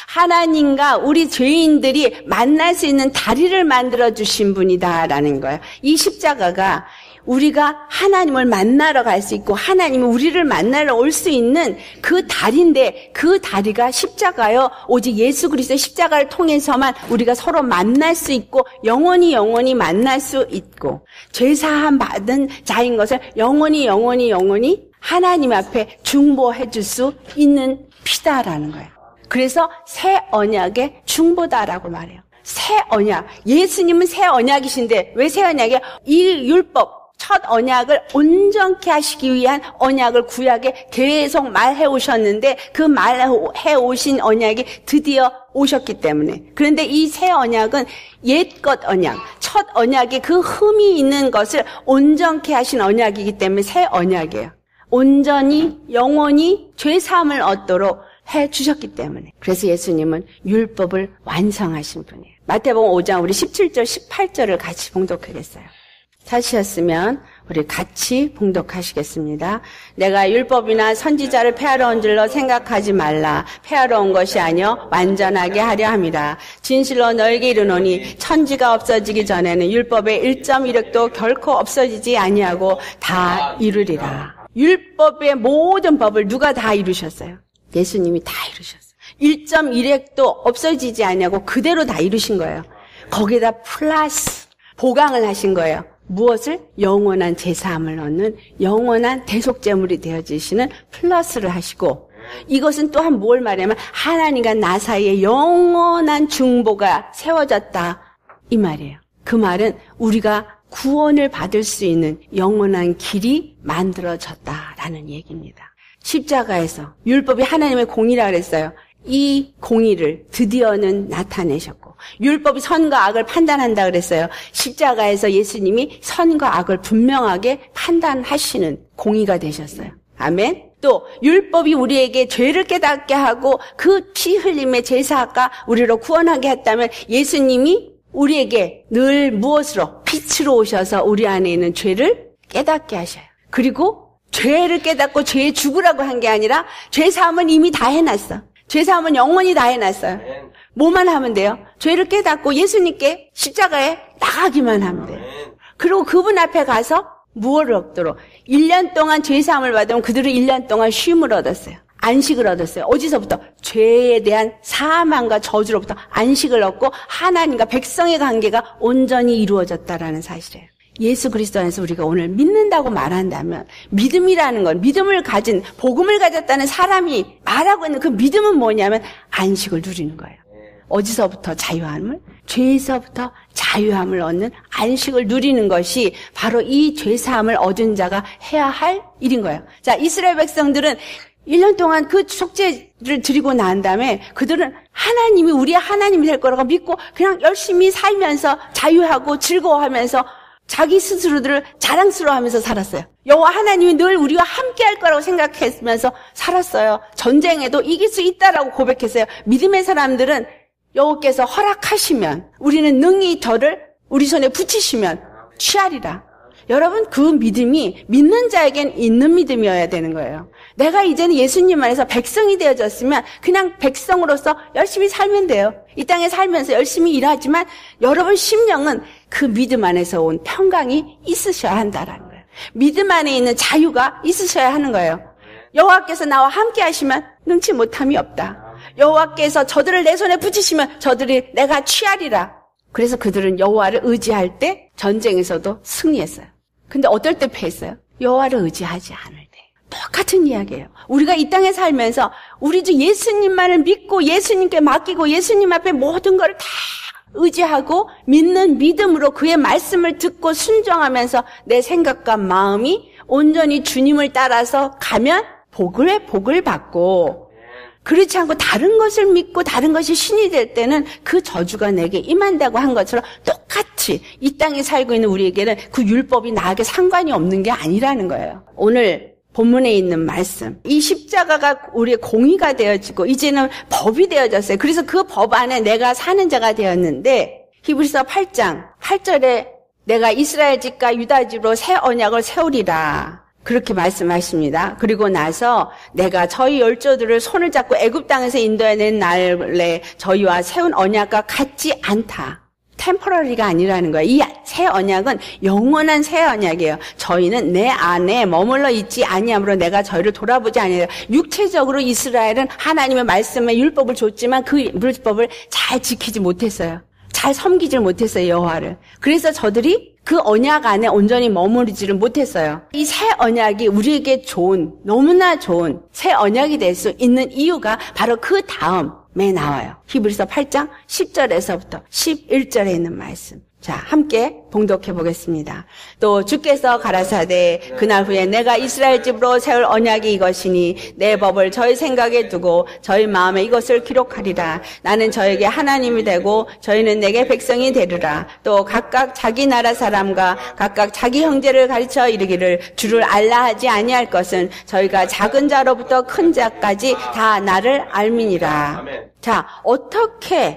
하나님과 우리 죄인들이 만날 수 있는 다리를 만들어주신 분이다라는 거예요. 이 십자가가 우리가 하나님을 만나러 갈 수 있고 하나님이 우리를 만나러 올 수 있는 그 다리인데 그 다리가 십자가요. 오직 예수 그리스도의 십자가를 통해서만 우리가 서로 만날 수 있고 영원히 영원히 만날 수 있고 죄사함 받은 자인 것을 영원히 영원히 영원히 하나님 앞에 중보해 줄 수 있는 피다라는 거예요. 그래서 새 언약의 중보다라고 말해요. 새 언약. 예수님은 새 언약이신데 왜 새 언약이에요? 이 율법 첫 언약을 온전케 하시기 위한 언약을 구약에 계속 말해 오셨는데 그 말해 오신 언약이 드디어 오셨기 때문에. 그런데 이 새 언약은 옛것 언약, 첫 언약의 그 흠이 있는 것을 온전케 하신 언약이기 때문에 새 언약이에요. 온전히 영원히 죄사함을 얻도록 해 주셨기 때문에. 그래서 예수님은 율법을 완성하신 분이에요. 마태복음 오 장 우리 십칠 절 십팔 절을 같이 봉독하겠어요. 찾으셨으면 우리 같이 봉독하시겠습니다. 내가 율법이나 선지자를 폐하러 온 줄로 생각하지 말라. 폐하러 온 것이 아니요 완전하게 하려 함이라. 진실로 너에게 이르노니 천지가 없어지기 전에는 율법의 일 점 일 획도 결코 없어지지 아니하고 다 이루리라. 율법의 모든 법을 누가 다 이루셨어요? 예수님이 다 이루셨어요. 일 점 일 획도 없어지지 아니하고 그대로 다 이루신 거예요. 거기에다 플러스 보강을 하신 거예요. 무엇을? 영원한 제사함을 얻는 영원한 대속제물이 되어지시는 플러스를 하시고, 이것은 또한 뭘 말하면 하나님과 나 사이에 영원한 중보가 세워졌다 이 말이에요. 그 말은 우리가 구원을 받을 수 있는 영원한 길이 만들어졌다라는 얘기입니다. 십자가에서 율법이 하나님의 공의라 그랬어요. 이 공의를 드디어는 나타내셨고, 율법이 선과 악을 판단한다 그랬어요. 십자가에서 예수님이 선과 악을 분명하게 판단하시는 공의가 되셨어요. 아멘. 또 율법이 우리에게 죄를 깨닫게 하고 그 피 흘림의 제사가 우리로 구원하게 했다면, 예수님이 우리에게 늘 무엇으로? 빛으로 오셔서 우리 안에 있는 죄를 깨닫게 하셔요. 그리고 죄를 깨닫고 죄에 죽으라고 한 게 아니라 죄 사함은 이미 다 해놨어. 죄 사함은 영원히 다 해놨어요. 뭐만 하면 돼요? 죄를 깨닫고 예수님께 십자가에 나가기만 하면 돼요. 그리고 그분 앞에 가서 무엇을 얻도록? 일 년 동안 죄 사함을 받으면 그들은 일 년 동안 쉼을 얻었어요. 안식을 얻었어요. 어디서부터? 죄에 대한 사망과 저주로부터 안식을 얻고 하나님과 백성의 관계가 온전히 이루어졌다라는 사실이에요. 예수 그리스도 안에서 우리가 오늘 믿는다고 말한다면, 믿음이라는 건, 믿음을 가진, 복음을 가졌다는 사람이 말하고 있는 그 믿음은 뭐냐면 안식을 누리는 거예요. 어디서부터? 자유함을? 죄에서부터 자유함을 얻는 안식을 누리는 것이 바로 이 죄사함을 얻은 자가 해야 할 일인 거예요. 자, 이스라엘 백성들은 일 년 동안 그 속죄를 드리고 난 다음에 그들은 하나님이 우리의 하나님이 될 거라고 믿고 그냥 열심히 살면서 자유하고 즐거워하면서 자기 스스로들을 자랑스러워하면서 살았어요. 여호와 하나님이 늘 우리와 함께할 거라고 생각했으면서 살았어요. 전쟁에도 이길 수 있다라고 고백했어요. 믿음의 사람들은 여호와께서 허락하시면, 우리는 능히 저를 우리 손에 붙이시면 취하리라. 여러분, 그 믿음이 믿는 자에겐 있는 믿음이어야 되는 거예요. 내가 이제는 예수님 안에서 백성이 되어졌으면 그냥 백성으로서 열심히 살면 돼요. 이 땅에 살면서 열심히 일하지만 여러분 심령은 그 믿음 안에서 온 평강이 있으셔야 한다라는 거예요. 믿음 안에 있는 자유가 있으셔야 하는 거예요. 여호와께서 나와 함께 하시면 능치 못함이 없다. 여호와께서 저들을 내 손에 붙이시면 저들이 내가 취하리라. 그래서 그들은 여호와를 의지할 때 전쟁에서도 승리했어요. 근데 어떨 때 패했어요? 여호와를 의지하지 않을 때. 똑같은 이야기예요. 우리가 이 땅에 살면서 우리도 예수님만을 믿고 예수님께 맡기고 예수님 앞에 모든 걸 다 의지하고 믿는 믿음으로 그의 말씀을 듣고 순종하면서 내 생각과 마음이 온전히 주님을 따라서 가면 복을 복을 받고, 그렇지 않고 다른 것을 믿고 다른 것이 신이 될 때는 그 저주가 내게 임한다고 한 것처럼 똑같이 이 땅에 살고 있는 우리에게는 그 율법이 나에게 상관이 없는 게 아니라는 거예요. 오늘 본문에 있는 말씀, 이 십자가가 우리의 공의가 되어지고 이제는 법이 되어졌어요. 그래서 그 법 안에 내가 사는 자가 되었는데, 히브리서 팔 장 팔 절에 내가 이스라엘 집과 유다 집으로 새 언약을 세우리라 그렇게 말씀하십니다. 그리고 나서 내가 저희 열조들을 손을 잡고 애굽 땅에서 인도해낸 날에 저희와 세운 언약과 같지 않다. 템포러리가 아니라는 거예요. 이 새 언약은 영원한 새 언약이에요. 저희는 내 안에 머물러 있지 아니하므로 내가 저희를 돌아보지 아니하리라. 육체적으로 이스라엘은 하나님의 말씀에 율법을 줬지만 그 율법을 잘 지키지 못했어요. 잘 섬기질 못했어요, 여호와를. 그래서 저들이 그 언약 안에 온전히 머무르지를 못했어요. 이 새 언약이 우리에게 좋은, 너무나 좋은 새 언약이 될 수 있는 이유가 바로 그 다음에 나와요. 히브리서 팔 장 십 절에서부터 십일 절에 있는 말씀. 자, 함께 봉독해 보겠습니다. 또 주께서 가라사대 그날 후에 내가 이스라엘 집으로 세울 언약이 이것이니 내 법을 저희 생각에 두고 저희 마음에 이것을 기록하리라. 나는 저에게 하나님이 되고 저희는 내게 백성이 되리라. 또 각각 자기 나라 사람과 각각 자기 형제를 가르쳐 이르기를 주를 알라 하지 아니할 것은 저희가 작은 자로부터 큰 자까지 다 나를 알미니라. 자, 어떻게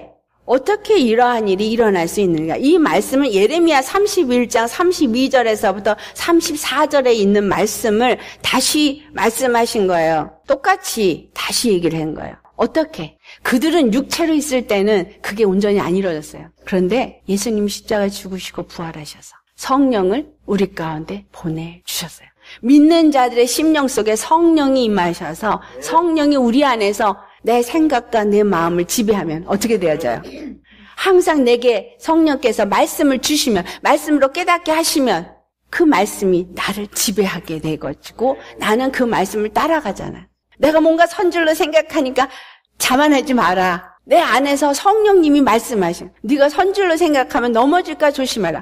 어떻게 이러한 일이 일어날 수 있는가? 이 말씀은 예레미야 삼십일 장 삼십이 절에서부터 삼십사 절에 있는 말씀을 다시 말씀하신 거예요. 똑같이 다시 얘기를 한 거예요. 어떻게? 그들은 육체로 있을 때는 그게 온전히 안 이루어졌어요. 그런데 예수님이 십자가에 죽으시고 부활하셔서 성령을 우리 가운데 보내주셨어요. 믿는 자들의 심령 속에 성령이 임하셔서 성령이 우리 안에서 내 생각과 내 마음을 지배하면 어떻게 되어져요? 항상 내게 성령께서 말씀을 주시면, 말씀으로 깨닫게 하시면 그 말씀이 나를 지배하게 되고 나는 그 말씀을 따라가잖아. 내가 뭔가 선줄로 생각하니까 자만하지 마라. 내 안에서 성령님이 말씀하시면 네가 선줄로 생각하면 넘어질까 조심해라.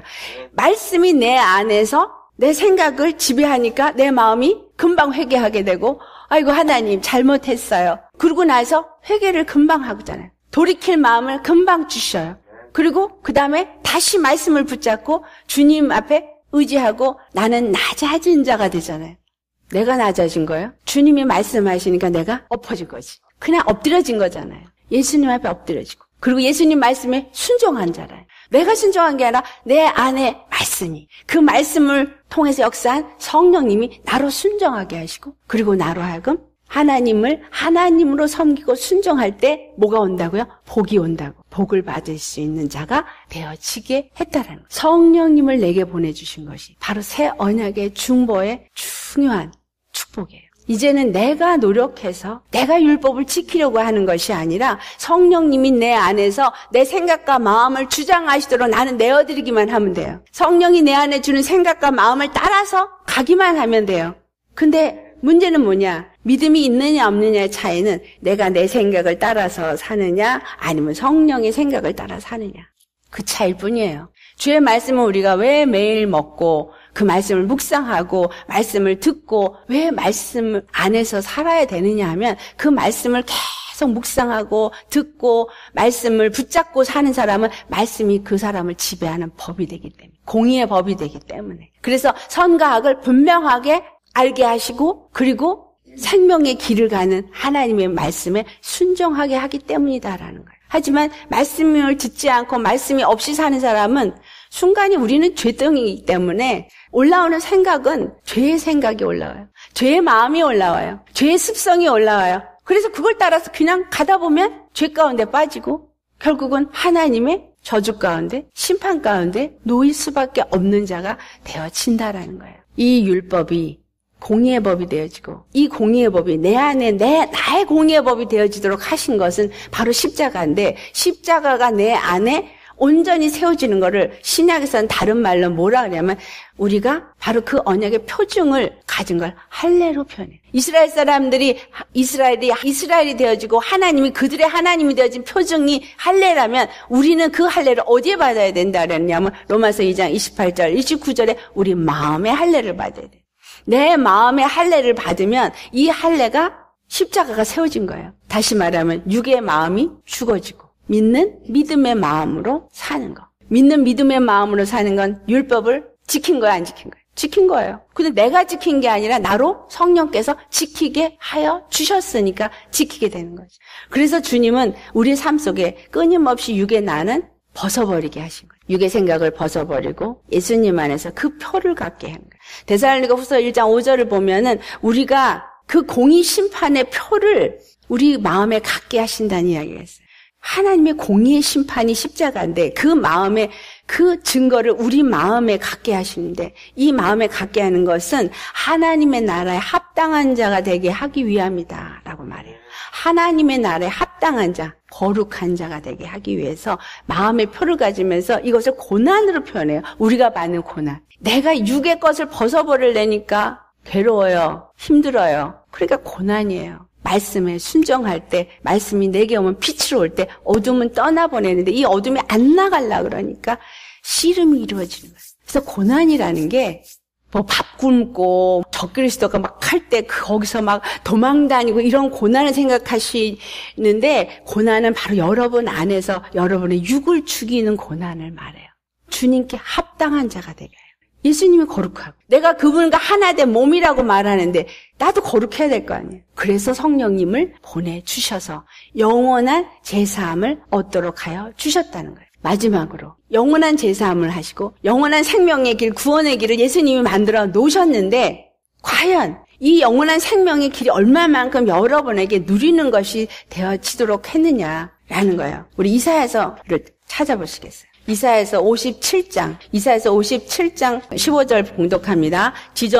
말씀이 내 안에서 내 생각을 지배하니까 내 마음이 금방 회개하게 되고 아이고 하나님 잘못했어요. 그러고 나서 회개를 금방 하잖아요. 돌이킬 마음을 금방 주셔요. 그리고 그 다음에 다시 말씀을 붙잡고 주님 앞에 의지하고 나는 낮아진 자가 되잖아요. 내가 낮아진 거예요? 주님이 말씀하시니까 내가 엎어진 거지. 그냥 엎드려진 거잖아요. 예수님 앞에 엎드려지고. 그리고 예수님 말씀에 순종한 자라요. 내가 순종한 게 아니라 내 안에 말씀이, 그 말씀을 통해서 역사한 성령님이 나로 순종하게 하시고, 그리고 나로 하여금 하나님을 하나님으로 섬기고 순종할 때 뭐가 온다고요? 복이 온다고. 복을 받을 수 있는 자가 되어지게 했다라는 거예요. 성령님을 내게 보내주신 것이 바로 새 언약의 중보의 중요한 축복이에요. 이제는 내가 노력해서 내가 율법을 지키려고 하는 것이 아니라 성령님이 내 안에서 내 생각과 마음을 주장하시도록 나는 내어드리기만 하면 돼요. 성령이 내 안에 주는 생각과 마음을 따라서 가기만 하면 돼요. 근데 문제는 뭐냐? 믿음이 있느냐 없느냐의 차이는 내가 내 생각을 따라서 사느냐 아니면 성령의 생각을 따라 사느냐. 그 차이일 뿐이에요. 주의 말씀은 우리가 왜 매일 먹고 그 말씀을 묵상하고 말씀을 듣고 왜 말씀 안에서 살아야 되느냐 하면 그 말씀을 계속 묵상하고 듣고 말씀을 붙잡고 사는 사람은 말씀이 그 사람을 지배하는 법이 되기 때문에, 공의의 법이 되기 때문에. 그래서 선과 악을 분명하게 알게 하시고 그리고 생명의 길을 가는 하나님의 말씀에 순종하게 하기 때문이다라는 거예요. 하지만 말씀을 듣지 않고 말씀이 없이 사는 사람은 순간이 우리는 죄덩이이기 때문에 올라오는 생각은 죄의 생각이 올라와요. 죄의 마음이 올라와요. 죄의 습성이 올라와요. 그래서 그걸 따라서 그냥 가다 보면 죄 가운데 빠지고 결국은 하나님의 저주 가운데 심판 가운데 놓일 수밖에 없는 자가 되어진다라는 거예요. 이 율법이 공의의 법이 되어지고 이 공의의 법이 내 안에 내 나의 공의의 법이 되어지도록 하신 것은 바로 십자가인데 십자가가 내 안에 온전히 세워지는 거를 신약에서는 다른 말로 뭐라 그러냐면 우리가 바로 그 언약의 표징을 가진 걸 할례로 표현해요. 이스라엘 사람들이 이스라엘이 이스라엘이 되어지고 하나님이 그들의 하나님이 되어진 표징이 할례라면 우리는 그 할례를 어디에 받아야 된다 그랬냐면 로마서 이 장 이십팔 절 이십구 절에 우리 마음의 할례를 받아야 돼요. 내 마음의 할례를 받으면 이 할례가 십자가가 세워진 거예요. 다시 말하면 육의 마음이 죽어지고 믿는 믿음의 마음으로 사는 거. 믿는 믿음의 마음으로 사는 건 율법을 지킨 거야, 안 지킨 거야? 지킨 거예요. 근데 내가 지킨 게 아니라 나로 성령께서 지키게 하여 주셨으니까 지키게 되는 거죠. 그래서 주님은 우리 삶 속에 끊임없이 육의 나는 벗어버리게 하신 거예요. 육의 생각을 벗어버리고 예수님 안에서 그 표를 갖게 하는 거예요. 데살로니가 후서 일 장 오 절을 보면은 우리가 그 공의 심판의 표를 우리 마음에 갖게 하신다는 이야기가 있어요. 하나님의 공의의 심판이 십자가인데 그 마음에 그 증거를 우리 마음에 갖게 하시는데 이 마음에 갖게 하는 것은 하나님의 나라에 합당한 자가 되게 하기 위함이다라고 말해요. 하나님의 나라에 합당한 자, 거룩한 자가 되게 하기 위해서 마음의 표를 가지면서 이것을 고난으로 표현해요. 우리가 받는 고난. 내가 육의 것을 벗어버리려니까 괴로워요. 힘들어요. 그러니까 고난이에요. 말씀에 순종할 때 말씀이 내게 오면 빛으로 올 때 어둠은 떠나보내는데 이 어둠이 안 나가려 그러니까 씨름이 이루어지는 거예요. 그래서 고난이라는 게 뭐 밥 굶고 적그리스도가 막 할 때 거기서 막 도망다니고 이런 고난을 생각하시는데 고난은 바로 여러분 안에서 여러분의 육을 죽이는 고난을 말해요. 주님께 합당한 자가 되게 해요. 예수님이 거룩하고 내가 그분과 하나 된 몸이라고 말하는데 나도 거룩해야 될 거 아니에요. 그래서 성령님을 보내주셔서 영원한 제사함을 얻도록 하여 주셨다는 거예요. 마지막으로 영원한 제사함을 하시고 영원한 생명의 길, 구원의 길을 예수님이 만들어 놓으셨는데 과연 이 영원한 생명의 길이 얼마만큼 여러분에게 누리는 것이 되어지도록 했느냐라는 거예요. 우리 이사야서를 찾아보시겠어요? 이사야서 오십칠 장, 이사야서 오십칠 장 십오 절 봉독합니다.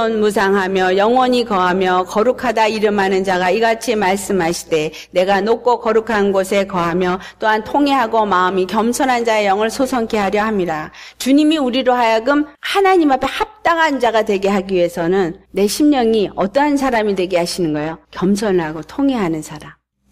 지존무상하며 영원히 거하며 거룩하다 이름하는 자가 이같이 말씀하시되 내가 높고 거룩한 곳에 거하며 또한 통회하고 마음이 겸손한 자의 영을 소성케 하려 함이라. 주님이 우리로 하여금 하나님 앞에 합당한 자가 되게 하기 위해서는 내 심령이 어떠한 사람이 되게 하시는 거예요? 겸손하고 통회하는 사람.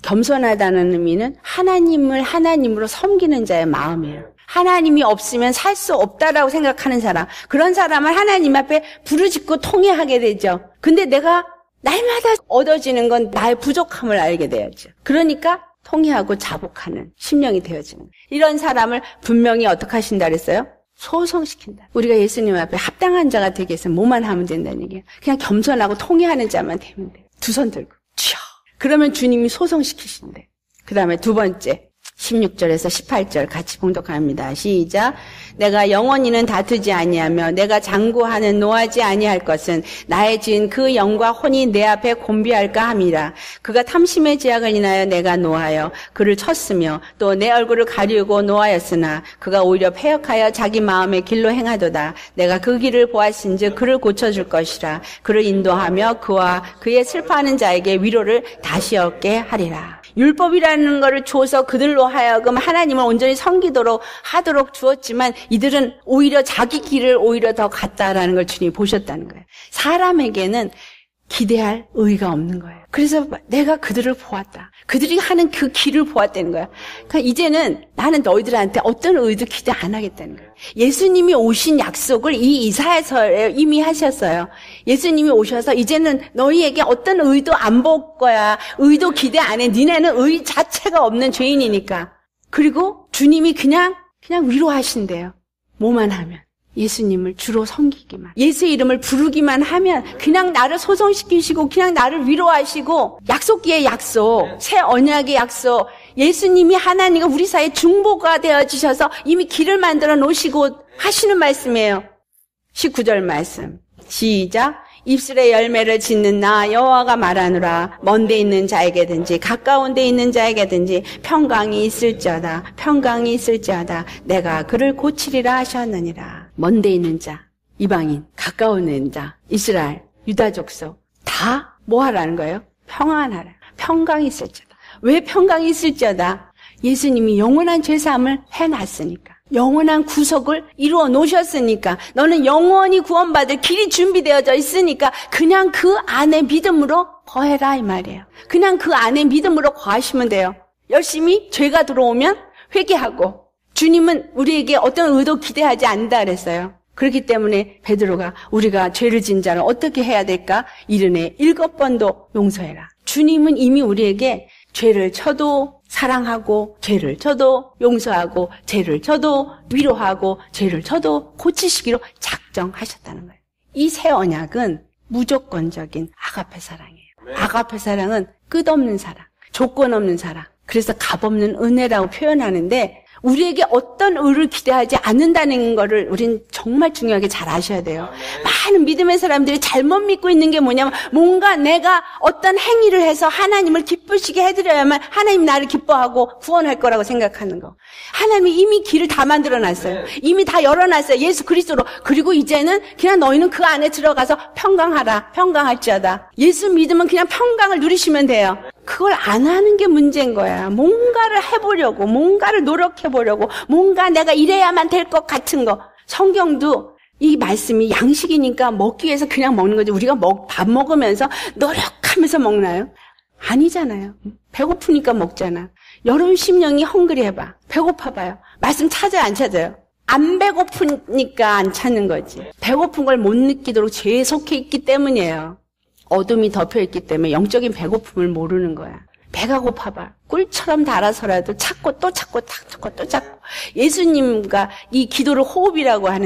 겸손하다는 의미는 하나님을 하나님으로 섬기는 자의 마음이에요. 하나님이 없으면 살 수 없다라고 생각하는 사람, 그런 사람을 하나님 앞에 부르짖고 통회하게 되죠. 근데 내가 날마다 얻어지는 건 나의 부족함을 알게 되었죠. 그러니까 통회하고 자복하는 심령이 되어지는 거예요. 이런 사람을 분명히 어떻게 하신다 그랬어요? 소성시킨다. 우리가 예수님 앞에 합당한 자가 되기 위해서 뭐만 하면 된다는 얘기예요. 그냥 겸손하고 통회하는 자만 되면 돼요. 두 손 들고 쥐어. 그러면 주님이 소성시키신대. 그 다음에 두 번째 십육 절에서 십팔 절 같이 봉독합니다. 시작. 내가 영원히는 다투지 아니하며 내가 장구하는 노하지 아니할 것은 나의 지은 그 영과 혼이 내 앞에 곤비할까 함이라. 그가 탐심의 제약을 인하여 내가 노하여 그를 쳤으며 또 내 얼굴을 가리우고 노하였으나 그가 오히려 패역하여 자기 마음의 길로 행하도다. 내가 그 길을 보았은즉 그를 고쳐줄 것이라. 그를 인도하며 그와 그의 슬퍼하는 자에게 위로를 다시 얻게 하리라. 율법이라는 것을 주어서 그들로 하여금 하나님을 온전히 섬기도록 하도록 주었지만 이들은 오히려 자기 길을 오히려 더 갔다라는 걸 주님이 보셨다는 거예요. 사람에게는 기대할 의의가 없는 거예요. 그래서 내가 그들을 보았다. 그들이 하는 그 길을 보았다는 거예요. 그러니까 이제는 나는 너희들한테 어떤 의의도 기대 안 하겠다는 거예요. 예수님이 오신 약속을 이 이사야서에 이미 하셨어요. 예수님이 오셔서 이제는 너희에게 어떤 의의도 안 볼 거야. 의의도 기대 안 해. 니네는 의의 자체가 없는 죄인이니까. 그리고 주님이 그냥 그냥 위로하신대요. 뭐만 하면. 예수님을 주로 섬기기만, 예수의 이름을 부르기만 하면 그냥 나를 소성시키시고 그냥 나를 위로하시고 약속기의 약속, 새 언약의 약속, 예수님이 하나님과 우리 사이에 중보가 되어지셔서 이미 길을 만들어 놓으시고 하시는 말씀이에요. 십구 절 말씀 시작. 입술에 열매를 짓는 나 여호와가 말하노라. 먼데 있는 자에게든지 가까운 데 있는 자에게든지 평강이 있을지어다. 평강이 있을지어다. 내가 그를 고치리라 하셨느니라. 먼데 있는 자, 이방인, 가까운 있는 자, 이스라엘, 유다 족속 다 뭐 하라는 거예요? 평안하라. 평강이 있을지어다. 왜 평강이 있을지어다? 예수님이 영원한 죄사함을 해놨으니까. 영원한 구속을 이루어 놓으셨으니까 너는 영원히 구원받을 길이 준비되어져 있으니까 그냥 그 안에 믿음으로 거해라 이 말이에요. 그냥 그 안에 믿음으로 거하시면 돼요. 열심히 죄가 들어오면 회개하고 주님은 우리에게 어떤 의도 기대하지 않는다 그랬어요. 그렇기 때문에 베드로가 우리가 죄를 진 자를 어떻게 해야 될까? 이르네 일곱 번도 용서해라. 주님은 이미 우리에게 죄를 쳐도 사랑하고 죄를 쳐도 용서하고 죄를 쳐도 위로하고 죄를 쳐도 고치시기로 작정하셨다는 거예요. 이 새 언약은 무조건적인 아가페 사랑이에요. 아가페 사랑은 끝없는 사랑, 조건 없는 사랑. 그래서 값없는 은혜라고 표현하는데 우리에게 어떤 의를 기대하지 않는다는 거를 우린 정말 중요하게 잘 아셔야 돼요. 많은 믿음의 사람들이 잘못 믿고 있는 게 뭐냐면 뭔가 내가 어떤 행위를 해서 하나님을 기쁘시게 해드려야만 하나님 나를 기뻐하고 구원할 거라고 생각하는 거. 하나님이 이미 길을 다 만들어놨어요. 이미 다 열어놨어요. 예수 그리스도로. 그리고 이제는 그냥 너희는 그 안에 들어가서 평강하라. 평강할지어다. 예수 믿으면 그냥 평강을 누리시면 돼요. 그걸 안 하는 게 문제인 거야. 뭔가를 해보려고, 뭔가를 노력해보려고, 뭔가 내가 이래야만 될 것 같은 거. 성경도 이 말씀이 양식이니까 먹기 위해서 그냥 먹는 거지. 우리가 먹, 밥 먹으면서 노력하면서 먹나요? 아니잖아요. 배고프니까 먹잖아. 여러분 심령이 헝그리 해봐. 배고파봐요. 말씀 찾아요, 안 찾아요? 안 배고프니까 안 찾는 거지. 배고픈 걸 못 느끼도록 죄에 속해 있기 때문이에요. 어둠이 덮여있기 때문에 영적인 배고픔을 모르는 거야. 배가 고파봐. 꿀처럼 달아서라도 찾고 또 찾고 찾고 또 찾고. 예수님과 이 기도를 호흡이라고 하는데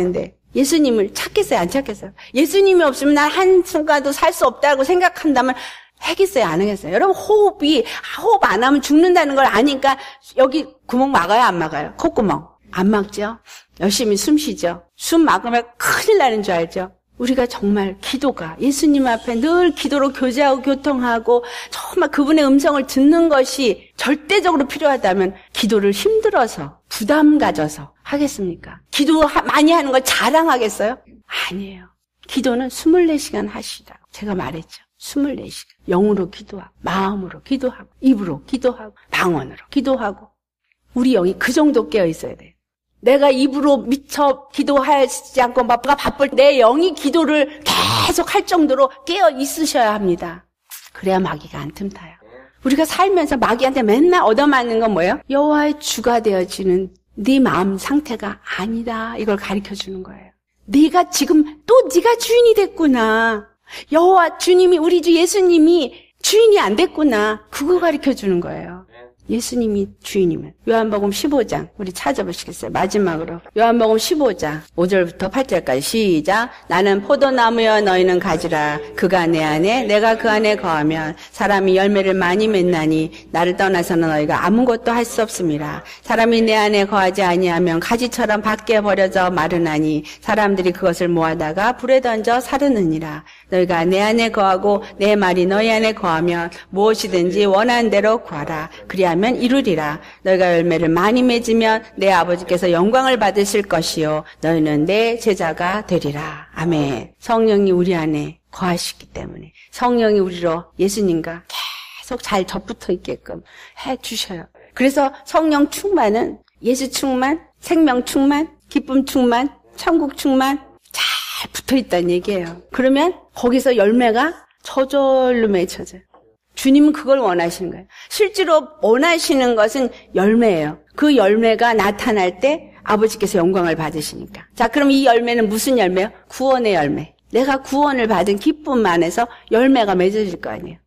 예수님을 찾겠어요? 안 찾겠어요? 예수님이 없으면 난 한순간도 살 수 없다고 생각한다면 하겠어요? 안 하겠어요? 여러분, 호흡이, 호흡 안 하면 죽는다는 걸 아니까 여기 구멍 막아요? 안 막아요? 콧구멍. 안 막죠? 열심히 숨 쉬죠? 숨 막으면 큰일 나는 줄 알죠? 우리가 정말 기도가 예수님 앞에 늘 기도로 교제하고 교통하고 정말 그분의 음성을 듣는 것이 절대적으로 필요하다면 기도를 힘들어서 부담 가져서 하겠습니까? 기도 많이 하는 걸 자랑하겠어요? 아니에요. 기도는 스물네 시간 하시라고 제가 말했죠. 스물네 시간. 영으로 기도하고 마음으로 기도하고 입으로 기도하고 방언으로 기도하고 우리 영이 그 정도 깨어 있어야 돼요. 내가 입으로 미처 기도하지 않고 바빠 바쁠 내 영이 기도를 계속 할 정도로 깨어 있으셔야 합니다. 그래야 마귀가 안 틈타요. 우리가 살면서 마귀한테 맨날 얻어맞는 건 뭐예요? 여호와의 주가 되어지는 네 마음 상태가 아니다. 이걸 가르쳐주는 거예요. 네가 지금 또 네가 주인이 됐구나. 여호와 주님이 우리 주 예수님이 주인이 안 됐구나. 그거 가르쳐주는 거예요. 예수님이 주인이면. 요한복음 십오 장 우리 찾아보시겠어요? 마지막으로 요한복음 십오 장 오 절부터 팔 절까지 시작. 나는 포도나무여 너희는 가지라. 그가 내 안에 내가 그 안에 거하면 사람이 열매를 많이 맺나니 나를 떠나서는 너희가 아무것도 할 수 없음이라. 사람이 내 안에 거하지 아니하면 가지처럼 밖에 버려져 마르나니 사람들이 그것을 모아다가 불에 던져 사르느니라. 너희가 내 안에 거하고 내 말이 너희 안에 거하면 무엇이든지 원하는 대로 구하라. 그리하면 이루리라. 너희가 열매를 많이 맺으면 내 아버지께서 영광을 받으실 것이요 너희는 내 제자가 되리라. 아멘. 성령이 우리 안에 거하시기 때문에 성령이 우리로 예수님과 계속 잘 접붙어 있게끔 해주셔요. 그래서 성령 충만은 예수 충만, 생명 충만, 기쁨 충만, 천국 충만 잘 붙어있다는 얘기예요. 그러면 거기서 열매가 저절로 맺혀져요. 주님은 그걸 원하시는 거예요. 실제로 원하시는 것은 열매예요. 그 열매가 나타날 때 아버지께서 영광을 받으시니까. 자, 그럼 이 열매는 무슨 열매예요? 구원의 열매. 내가 구원을 받은 기쁨 안에서 열매가 맺어질 거 아니에요.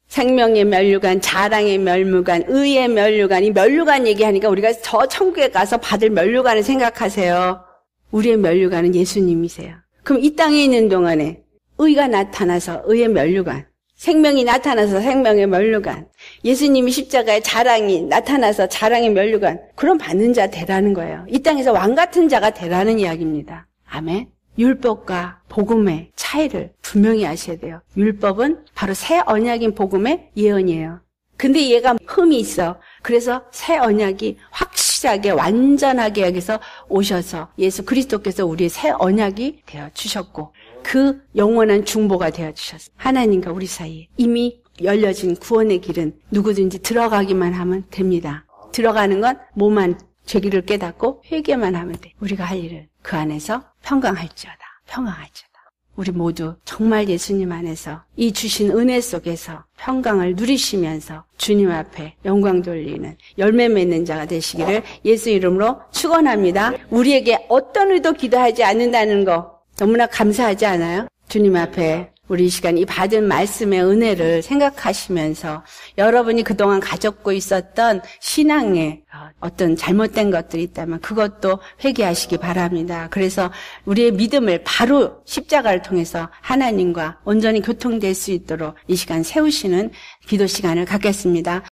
생명의 면류관, 자랑의 면류관, 의의 면류관. 이 면류관 얘기하니까 우리가 저 천국에 가서 받을 면류관을 생각하세요. 우리의 면류관은 예수님이세요. 그럼 이 땅에 있는 동안에 의가 나타나서 의의 면류관, 생명이 나타나서 생명의 면류관, 예수님이 십자가의 자랑이 나타나서 자랑의 면류관, 그럼 받는 자 되라는 거예요. 이 땅에서 왕 같은 자가 되라는 이야기입니다. 아멘. 율법과 복음의 차이를 분명히 아셔야 돼요. 율법은 바로 새 언약인 복음의 예언이에요. 근데 얘가 흠이 있어. 그래서 새 언약이 확실하게 완전하게 여기서 오셔서 예수 그리스도께서 우리의 새 언약이 되어주셨고 그 영원한 중보가 되어주셨어요. 하나님과 우리 사이에 이미 열려진 구원의 길은 누구든지 들어가기만 하면 됩니다. 들어가는 건 뭐만 죄기를 깨닫고 회개만 하면 돼. 우리가 할 일은 그 안에서 평강할지어다. 평강할지어다. 우리 모두 정말 예수님 안에서 이 주신 은혜 속에서 평강을 누리시면서 주님 앞에 영광 돌리는 열매 맺는 자가 되시기를 예수 이름으로 축원합니다. 우리에게 어떤 의도 기도하지 않는다는 거 너무나 감사하지 않아요? 주님 앞에 우리 이 시간 이 받은 말씀의 은혜를 생각하시면서 여러분이 그동안 가졌고 있었던 신앙에 어떤 잘못된 것들이 있다면 그것도 회개하시기 바랍니다. 그래서 우리의 믿음을 바로 십자가를 통해서 하나님과 온전히 교통될 수 있도록 이 시간 세우시는 기도 시간을 갖겠습니다.